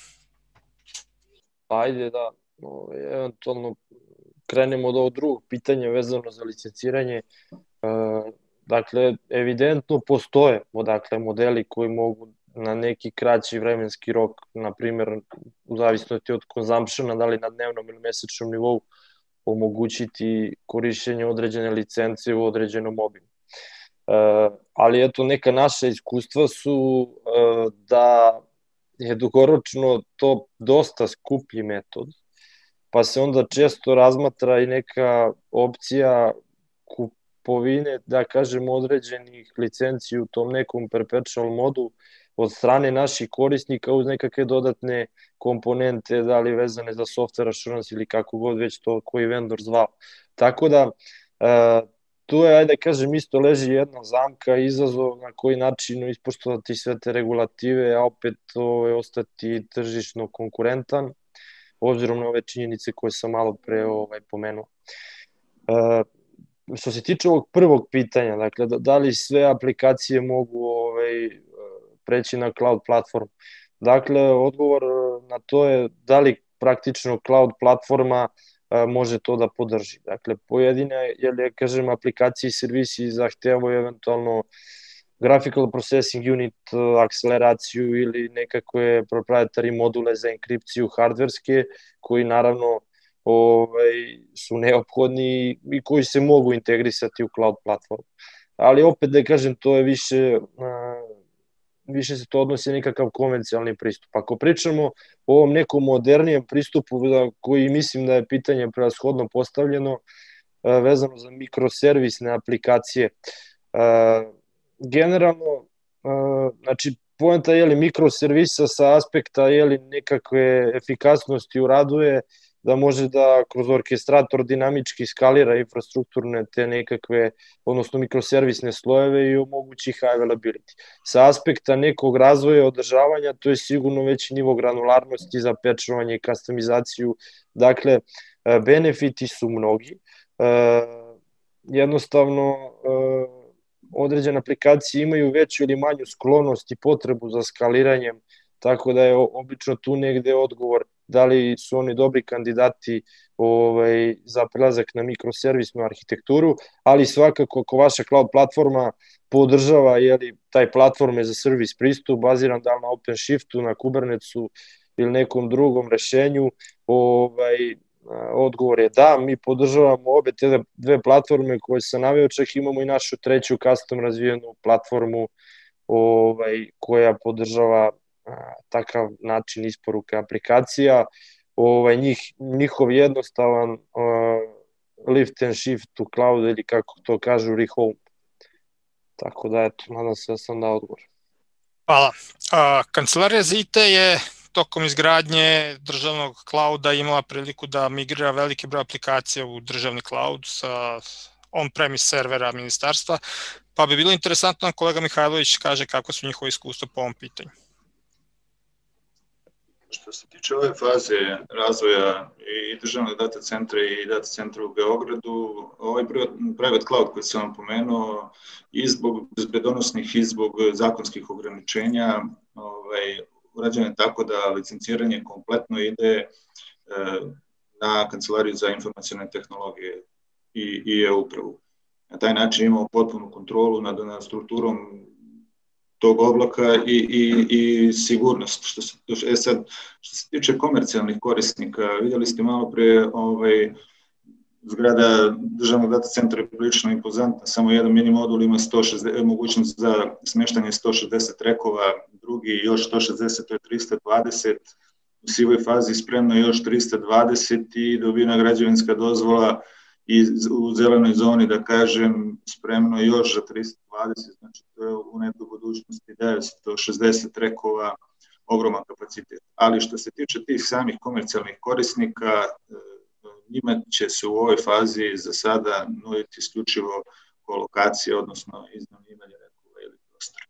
Ajde da, eventualno krenemo od ovog drugog pitanja vezano za licenciranje. Dakle, evidentno postoje modeli koji mogu na neki kraći vremenski rok, na primjer, u zavisnosti od konzumptiona, da li na dnevnom ili mesečnom nivou, omogućiti korišćenje određene licence u određenom obimu. Ali eto, neka naša iskustva su da je dugoročno to dosta skuplji metod, pa se onda često razmatra i neka opcija kupovine, da kažem, određenih licenci u tom nekom perpetual modu od strane naših korisnika uz nekakve dodatne komponente, da li vezane za software assurance ili kako god već to koji vendor zvao. Tako da, tu je, ajde kažem, isto leži jedna zamka, izazov na koji način ispoštovati sve te regulative, a opet ostati tržišno konkurentan, obzirom na ove činjenice koje sam malo pre pomenuo. što se tiče ovog prvog pitanja, dakle, da li sve aplikacije mogu preći na cloud platformu. Dakle, odgovor na to je da li praktično cloud platforma može to da podrži. Dakle, pojedine, kažem, aplikacije i servisi zahtevaju eventualno graphical processing unit, akceleraciju ili nekakve proprietary module za enkripciju hardverske, koji naravno su neophodni i koji se mogu integrisati u cloud platformu. Ali opet da kažem, to je više se to odnosi na nekakav konvencionalni pristup. Ako pričamo o ovom nekom modernijem pristupu koji mislim da je pitanje prevashodno postavljeno vezano za mikroservisne aplikacije, generalno, znači poenta mikroservisa sa aspekta nekakve efikasnosti u radu je da može da kroz orkestrator dinamički skalira infrastrukturne te nekakve, odnosno mikroservisne slojeve i omogući high availability. Sa aspekta nekog razvoja i održavanja, to je sigurno veći nivo granularnosti za pečovanje i customizaciju. Dakle, benefiti su mnogi. Jednostavno, određene aplikacije imaju veću ili manju sklonost i potrebu za skaliranjem, tako da je obično tu negde odgovor da li su oni dobri kandidati za prelazak na mikroservisnu arhitekturu, ali svakako ako vaša cloud platforma podržava taj platforme za servis pristup baziran da li na OpenShiftu, na Kubernetesu ili nekom drugom rešenju, odgovor je da, mi podržavamo obe te dve platforme koje sam naveo, čak imamo i našu treću custom razvijenu platformu koja podržava takav način isporuke aplikacija. Njihov jednostavan lift and shift to cloud ili kako to kažu rehome. Tako da eto, nadam se da sam dao odgovor. Hvala. Kancelarija za IT je tokom izgradnje državnog clouda imala priliku da migrira veliki broj aplikacija u državni cloud sa on-premise servera ministarstva, pa bi bilo interesantno da kolega Mihajlović kaže kako su njihovo iskustvo po ovom pitanju. Što se tiče ove faze razvoja i državnog data centra i data centra u Beogradu, ovaj private cloud koji sam vam pomenuo i zbog bezbedonosnih i zbog zakonskih ograničenja urađeno je tako da licenciranje kompletno ide na Kancelariju za informacione tehnologije i e-upravu. Na taj način imamo potpunu kontrolu nad strukturom tog oblaka i sigurnost. Što se tiče komercijalnih korisnika, vidjeli ste malo pre zgrada državnog data centra je prilično impozantna, samo jedan mini modul ima mogućnost za smeštanje 160 rekova, drugi još 160, to je 320, u sivoj fazi spremno još 320 i dobijena građevinska dozvola i u zelenoj zoni, da kažem, spremno još za 320, znači to je u nekoj budućnosti 960 rekova, ogroman kapacitet. Ali što se tiče tih samih komercijalnih korisnika, njima će se u ovoj fazi za sada nuditi isključivo kolokacije, odnosno iznajmljivanje rekova ili prostora.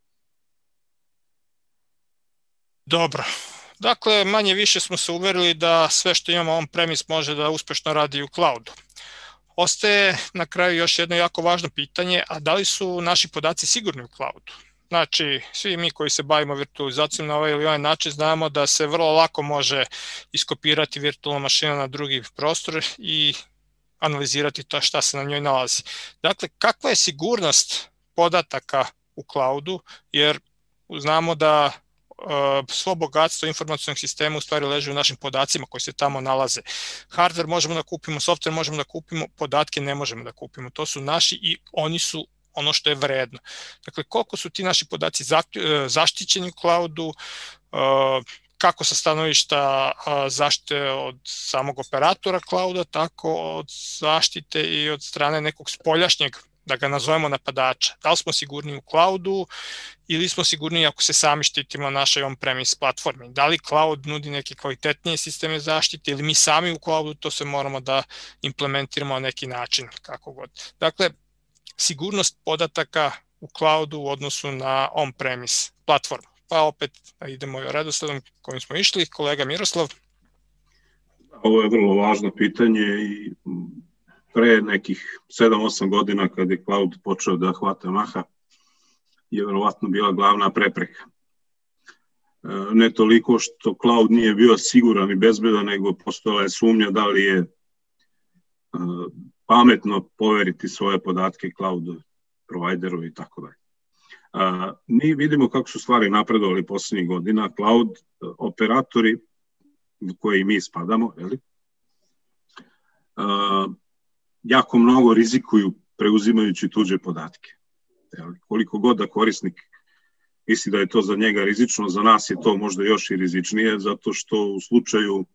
Dobro. Dakle, manje više smo se uverili da sve što imamo on-premise može da uspešno radi u cloudu. Ostaje na kraju još jedno jako važno pitanje, a da li su naši podaci sigurni u cloudu? Znači, svi mi koji se bavimo virtualizacijom na ovaj ili ovaj način znamo da se vrlo lako može iskopirati virtualna mašina na drugi prostor i analizirati to šta se na njoj nalazi. Dakle, kakva je sigurnost podataka u cloudu, jer znamo da svo bogatstvo informacionog sistema u stvari leži u našim podacima koji se tamo nalaze. Hardware možemo da kupimo, software možemo da kupimo, podatke ne možemo da kupimo. To su naši i oni su ono što je vredno. Dakle, koliko su ti naši podaci zaštićeni u cloudu, kako sa stanovišta zaštite od samog operatora clouda, tako od zaštite i od strane nekog spoljašnjeg, da ga nazovemo napadača. Da li smo sigurni u cloudu ili smo sigurni ako se sami štitimo na našoj on-premise platformi? Da li cloud nudi neke kvalitetnije sisteme zaštite ili mi sami u cloudu to se moramo da implementiramo na neki način, kako god. Dakle, sigurnost podataka u cloudu u odnosu na on-premise platformu. Pa opet idemo redosledom kojim smo išli. Kolega Miroslav. Ovo je vrlo važno pitanje i pre nekih 7-8 godina kad je cloud počeo da hvata maha, je verovatno bila glavna prepreka. Ne toliko što cloud nije bio siguran i bezbedan, nego postojala je sumnja da li je pametno poveriti svoje podatke cloud provideru i tako dalje. Mi vidimo kako su stvari napredovali poslednjih godina. Cloud operatori u koji mi spadamo, jako mnogo rizikuju preuzimajući tuđe podatke. Koliko god da korisnik misli da je to za njega rizično, za nas je to možda još i rizičnije, zato što u slučaju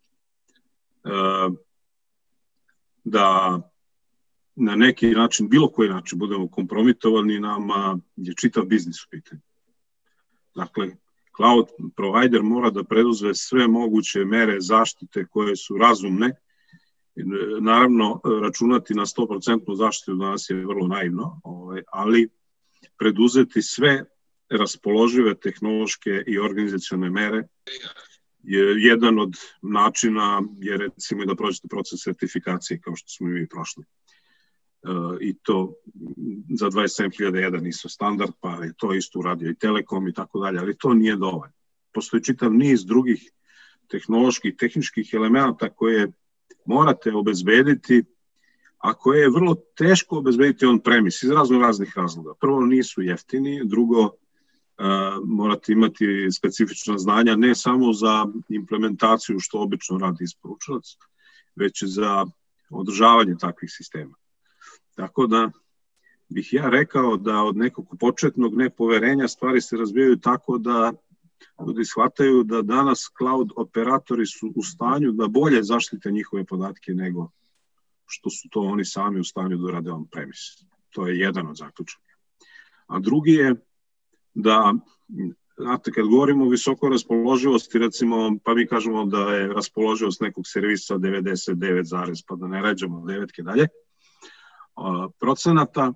da na neki način, bilo koji način budemo kompromitovani, nama je čitav biznis u pitanju. Dakle, cloud provider mora da preduzme sve moguće mere zaštite koje su razumne. Naravno, računati na 100% zaštitu danas je vrlo naivno, ali preduzeti sve raspoložive tehnološke i organizacione mere je jedan od načina, je recimo da prođete proces sertifikacije kao što smo i mi prošli. I to za 27.001 ISO standard, pa je to isto uradio i Telekom i tako dalje, ali to nije dovoljno. Postoji čitav niz drugih tehnoloških, tehničkih elemenata koje morate obezbediti, a koje je vrlo teško obezbediti on-premise iz raznih razloga. Prvo, nisu jeftini, drugo, morate imati specifična znanja ne samo za implementaciju što obično radi isporučilac, već za održavanje takvih sistema. Tako da bih ja rekao da od nekog početnog nepoverenja stvari se razvijaju tako da ljudi shvataju da danas cloud operatori su u stanju da bolje zaštite njihove podatke nego što su to oni sami u stanju da rade on-premise. To je jedan od zaključaka. A drugi je da, znate, kad govorimo o visokoj raspoloživosti, recimo, pa mi kažemo da je raspoloživost nekog servisa 99, pa da ne ređemo 9 dalje, procenata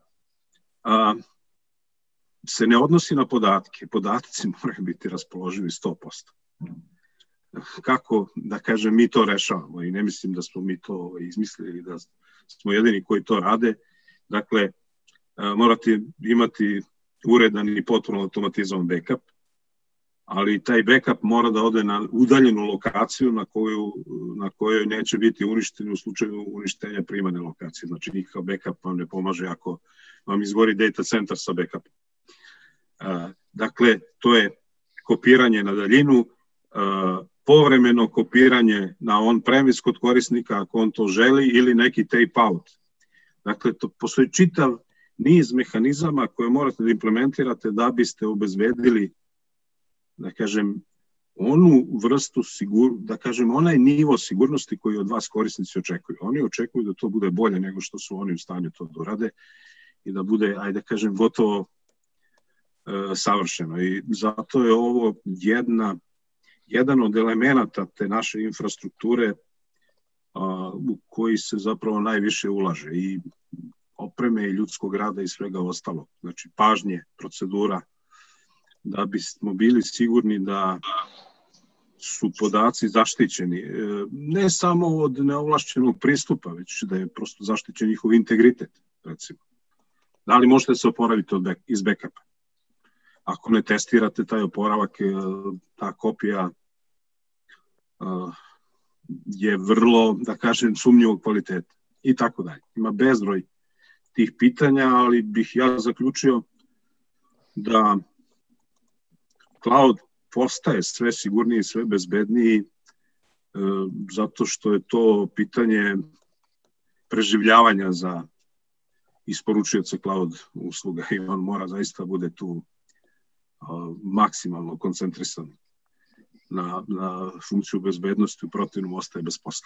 se ne odnosi na podatke. Podatci moraju biti raspoloživi 100%. Kako, da kažem, mi to rešavamo i ne mislim da smo mi to izmislili, da smo jedini koji to rade. Dakle, morate imati uredan i potpuno automatizovan backup, ali taj backup mora da ode na udaljenu lokaciju na kojoj neće biti uništen u slučaju uništenja primarne lokacije. Znači, nikakav backup vam ne pomaže ako vam izgori data center sa backupom. Dakle, to je kopiranje na daljinu, povremeno kopiranje na on-premise kod korisnika ako on to želi ili neki tape-out. Dakle, to postoji čitav niz mehanizama koje morate da implementirate da biste obezbedili, da kažem, onu vrstu da kažem, onaj nivo sigurnosti koji od vas korisnici očekuju. Oni očekuju da to bude bolje nego što su oni u stanju to da urade i da bude, ajde da kažem, gotovo savršeno. I zato je ovo jedan od elemenata te naše infrastrukture u koji se zapravo najviše ulaže i opreme i ljudskog rada i svega ostalog. Znači, pažnje, procedura, da bismo bili sigurni da su podaci zaštićeni. Ne samo od neovlašćenog pristupa, već da je prosto zaštićen njihov integritet, recimo. Da li možete se oporaviti iz backupa? Ako ne testirate taj oporavak, ta kopija je vrlo, da kažem, sumnjivog kvaliteta i tako dalje. Ima bezbroj tih pitanja, ali bih ja zaključio da cloud postaje sve sigurniji i sve bezbedniji zato što je to pitanje preživljavanja za isporučioce cloud usluga i on mora zaista bude tu maksimalno koncentrisan na funkciju bezbednosti, u protivnom ostaje bez posla.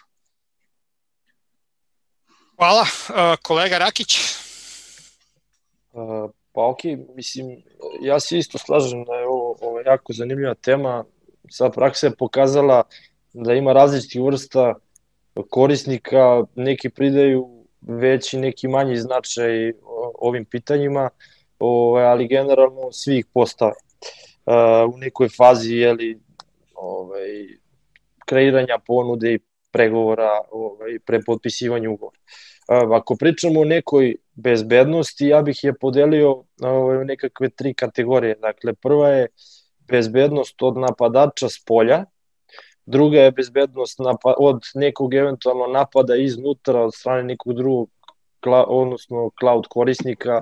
Hvala. Kolega Rakić? Pa ok, mislim, ja se isto slažem da je ovo jako zanimljiva tema. Sad praksa je pokazala da ima različitih vrsta korisnika, neki pridaju veći, neki manji značaj ovim pitanjima, ali generalno svi ih postave u nekoj fazi kreiranja ponude i pregovora, prepotpisivanja ugovora. Ako pričamo o nekoj bezbednosti, ja bih je podelio u nekakve 3 kategorije. Dakle, prva je bezbednost od napadača s polja, druga je bezbednost od nekog eventualno napada iznutra od strane nekog drugog, odnosno cloud korisnika,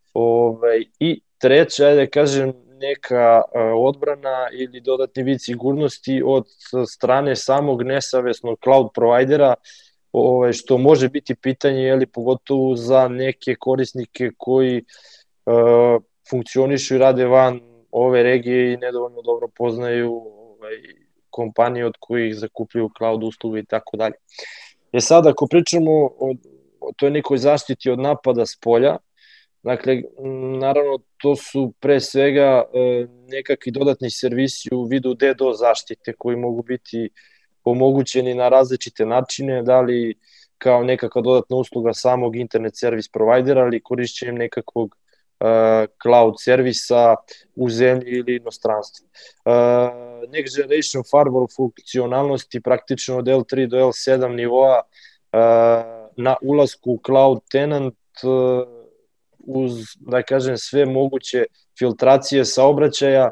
i treća je, da kažem, neka odbrana ili dodatni vid sigurnosti od strane samog nesavesnog cloud provajdera, što može biti pitanje, pogotovo za neke korisnike koji funkcionišu i rade van ove regije i nedovoljno dobro poznaju kompanije od kojih zakupljuju cloud usluge i tako dalje. Sad, ako pričamo o toj nekoj zaštiti od napada s polja, dakle, naravno, to su pre svega nekakvi dodatni servisi u vidu DDoS zaštite koji mogu biti omogućeni na različite načine, da li kao nekakva dodatna usluga samog internet service provajdera ili korišćenjem nekakvog cloud servisa u zemlji ili inostranstvu. Next Generation Firewall funkcionalnosti praktično od L3 do L7 nivoa na ulasku u cloud tenant uz, da kažem, sve moguće filtracije saobraćaja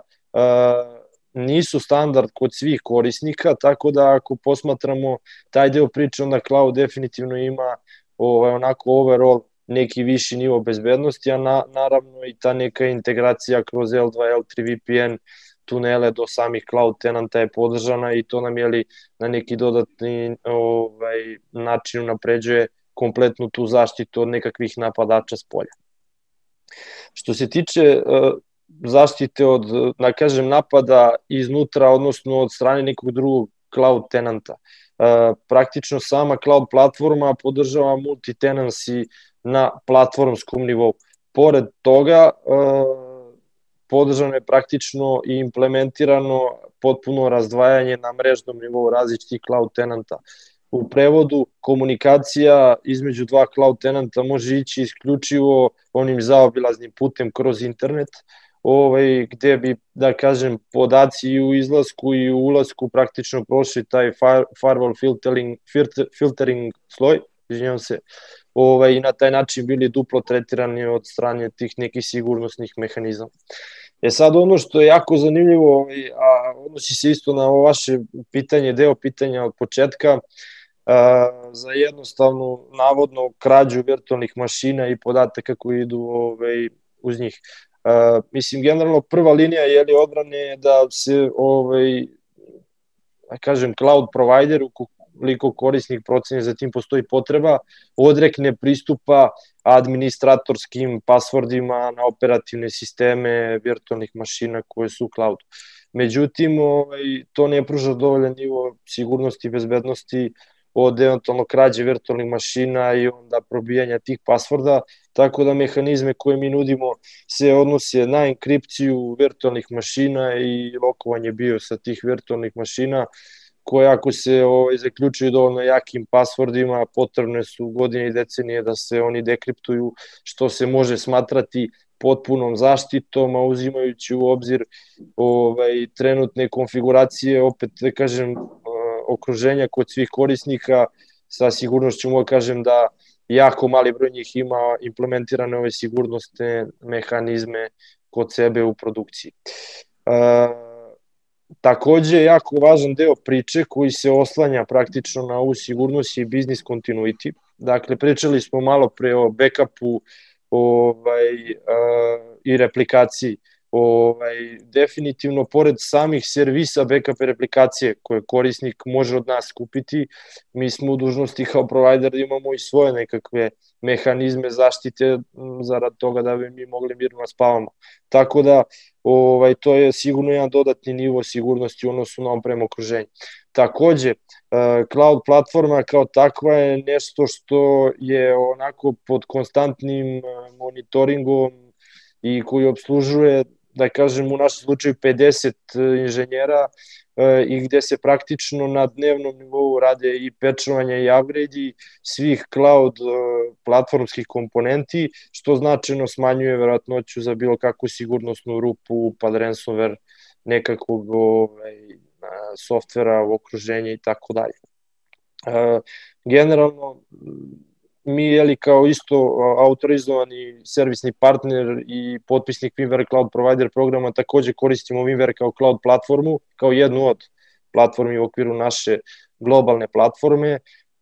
nisu standard kod svih korisnika, tako da ako posmatramo taj deo priče, onda cloud definitivno ima onako overall neki viši nivo bezbednosti, a naravno i ta neka integracija kroz L2, L3 VPN tunele do samih cloud tenanta je podržana i to nam na neki dodatni način unapređuje kompletnu tu zaštitu od nekakvih napadača s polja. Što se tiče zaštite od, da kažem, napada iznutra, odnosno od strane nekog drugog cloud tenanta, praktično sama cloud platforma podržava multi-tenancy na platformskom nivou. Pored toga, podržano je praktično i implementirano potpuno razdvajanje na mrežnom nivou različitih cloud tenanta. U prevodu, komunikacija između dva cloud tenanta može ići isključivo onim zaobilaznim putem kroz internet, gde bi, da kažem, podaci i u izlasku i u ulasku praktično prošli taj firewall filtering sloj, izvinjam se, i na taj način bili duplo tretirani od strane tih nekih sigurnosnih mehanizama. Sad, ono što je jako zanimljivo, a odnosi se isto na ovo vaše pitanje, deo pitanja od početka, za jednostavnu navodnu krađu virtualnih mašina i podataka koji idu uz njih. Mislim, generalno prva linija odbrane je da se, da kažem, cloud provider, ukoliko korisnik proceni za tim postoji potreba, odrekne pristupa administratorskim pasvordima na operativne sisteme virtualnih mašina koje su u cloudu. Međutim, to ne pruža dovoljan nivo sigurnosti i bezbednosti od eventualno krađe virtualnih mašina i onda probijanja tih pasvorda, tako da mehanizme koje mi nudimo se odnose na enkripciju virtualnih mašina i lokovanje BIOS-a tih virtualnih mašina, koje ako se zaključuju dovoljno jakim pasvordima, potrebne su godine i decenije da se oni dekriptuju, što se može smatrati potpunom zaštitom, a uzimajući u obzir trenutne konfiguracije, opet da kažem, okruženja kod svih korisnika, sa sigurnošću mogu kažem da jako mali broj njih ima implementirane ove sigurnosne mehanizme kod sebe u produkciji. Takođe, jako važan deo priče koji se oslanja praktično na ovu sigurnost i business continuity. Dakle, pričali smo malo pre o backupu i replikaciji. Definitivno, pored samih servisa backup i replikacije koje korisnik može od nas kupiti, mi smo u dužnosti kao provider da imamo i svoje nekakve mehanizme zaštite zarad toga da bi mi mogli mirno da spavamo. Tako da, to je sigurno jedan dodatni nivo sigurnosti u odnosu na on-prem okruženje. Takođe, cloud platforma kao takva je nešto što je onako pod konstantnim monitoringom i koji obslužuje, da kažem, u našem slučaju 50 inženjera i gde se praktično na dnevnom nivou rade i pečovanja i upgrade svih cloud platformskih komponenti, što značajno smanjuje verovatnoću za bilo kakvu sigurnosnu rupu, pad ransomware, nekakvog softvera u okruženje i tako dalje. Generalno, mi jeli kao isto autorizovani servisni partner i potpisnik VMware Cloud Provider programa takođe koristimo VMware kao cloud platformu, kao jednu od platformi u okviru naše globalne platforme.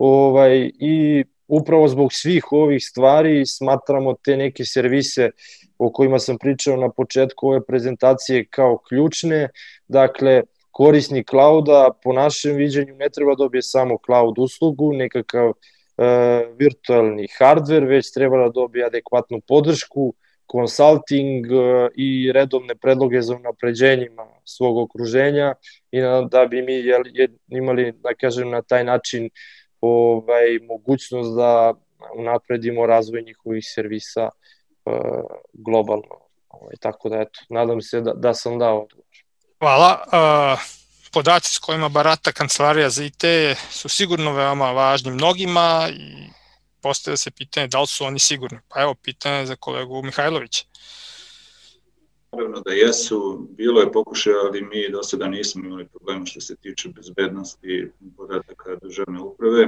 I upravo zbog svih ovih stvari smatramo te neke servise o kojima sam pričao na početku ove prezentacije kao ključne. Dakle, korisnik clouda po našem viđenju ne treba dobije samo cloud uslugu, nekakav virtualni hardware, već treba da dobije adekvatnu podršku, consulting i redovne predloge za unapređenjima svog okruženja i da bi mi imali, da kažem, na taj način mogućnost da unapredimo razvoj njihovih servisa globalno. Tako da, eto, nadam se da sam dao odgovor. Hvala. Podaci s kojima barata Kancelarija za IT su sigurno veoma važni mnogima i postavlja se pitanje da li su oni sigurni. Pa evo, pitanje za kolegu Mihajlovića. Naravno da jesu, bilo je pokušaj, ali mi do sada nismo imali problema što se tiče bezbednosti podataka državne uprave.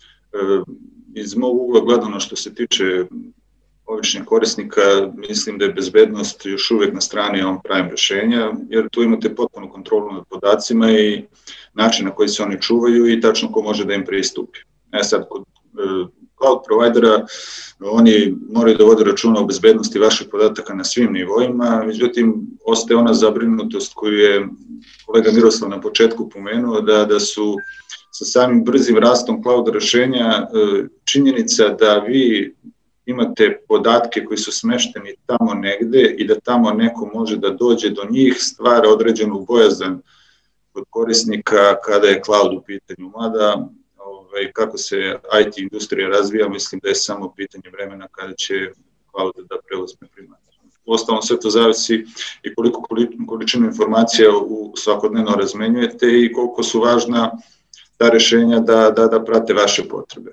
Iz mog ugla gledano što se tiče običnih korisnika, mislim da je bezbednost još uvek na strani on-prem rešenja, jer tu imate potpunu kontrolu nad podacima i način na koji se oni čuvaju i tačno ko može da im pristupi. Sad, kod cloud providera, oni moraju da vode računa o bezbednosti vaših podataka na svim nivoima, međutim, ostaje ona zabrinutost koju je kolega Miroslav na početku pomenuo, da su sa samim brzim rastom cloud rešenja činjenica da vi imate podatke koji su smešteni tamo negde i da tamo neko može da dođe do njih, stvara određenu bojazan kod korisnika kada je cloud u pitanju. Mada, kako se IT industrija razvija, mislim da je samo pitanje vremena kada će cloud da preuzme primat. Uostalom, sve to zavisi i koliko količinu informacija svakodnevno razmenjujete i koliko su važna ta rešenja da prate vaše potrebe.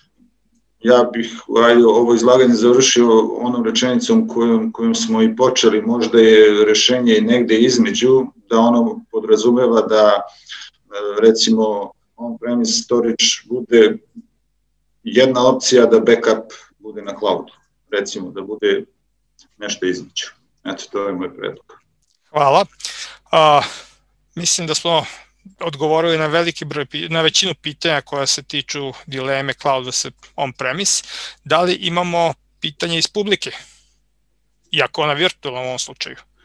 Ja bih ovo izlaganje završio onom rečenicom kojom smo i počeli, možda je rešenje negde između, da ono podrazumeva da recimo on-premise storage bude jedna opcija, da backup bude na cloudu, recimo da bude nešto između. Eto, to je moj predlog. Hvala. Mislim da smo odgovorili na veliki broj, na većinu pitanja koja se tiču dileme cloud vs on-premise. Da li imamo pitanje iz publike? Iako na virtualnom u ovom slučaju.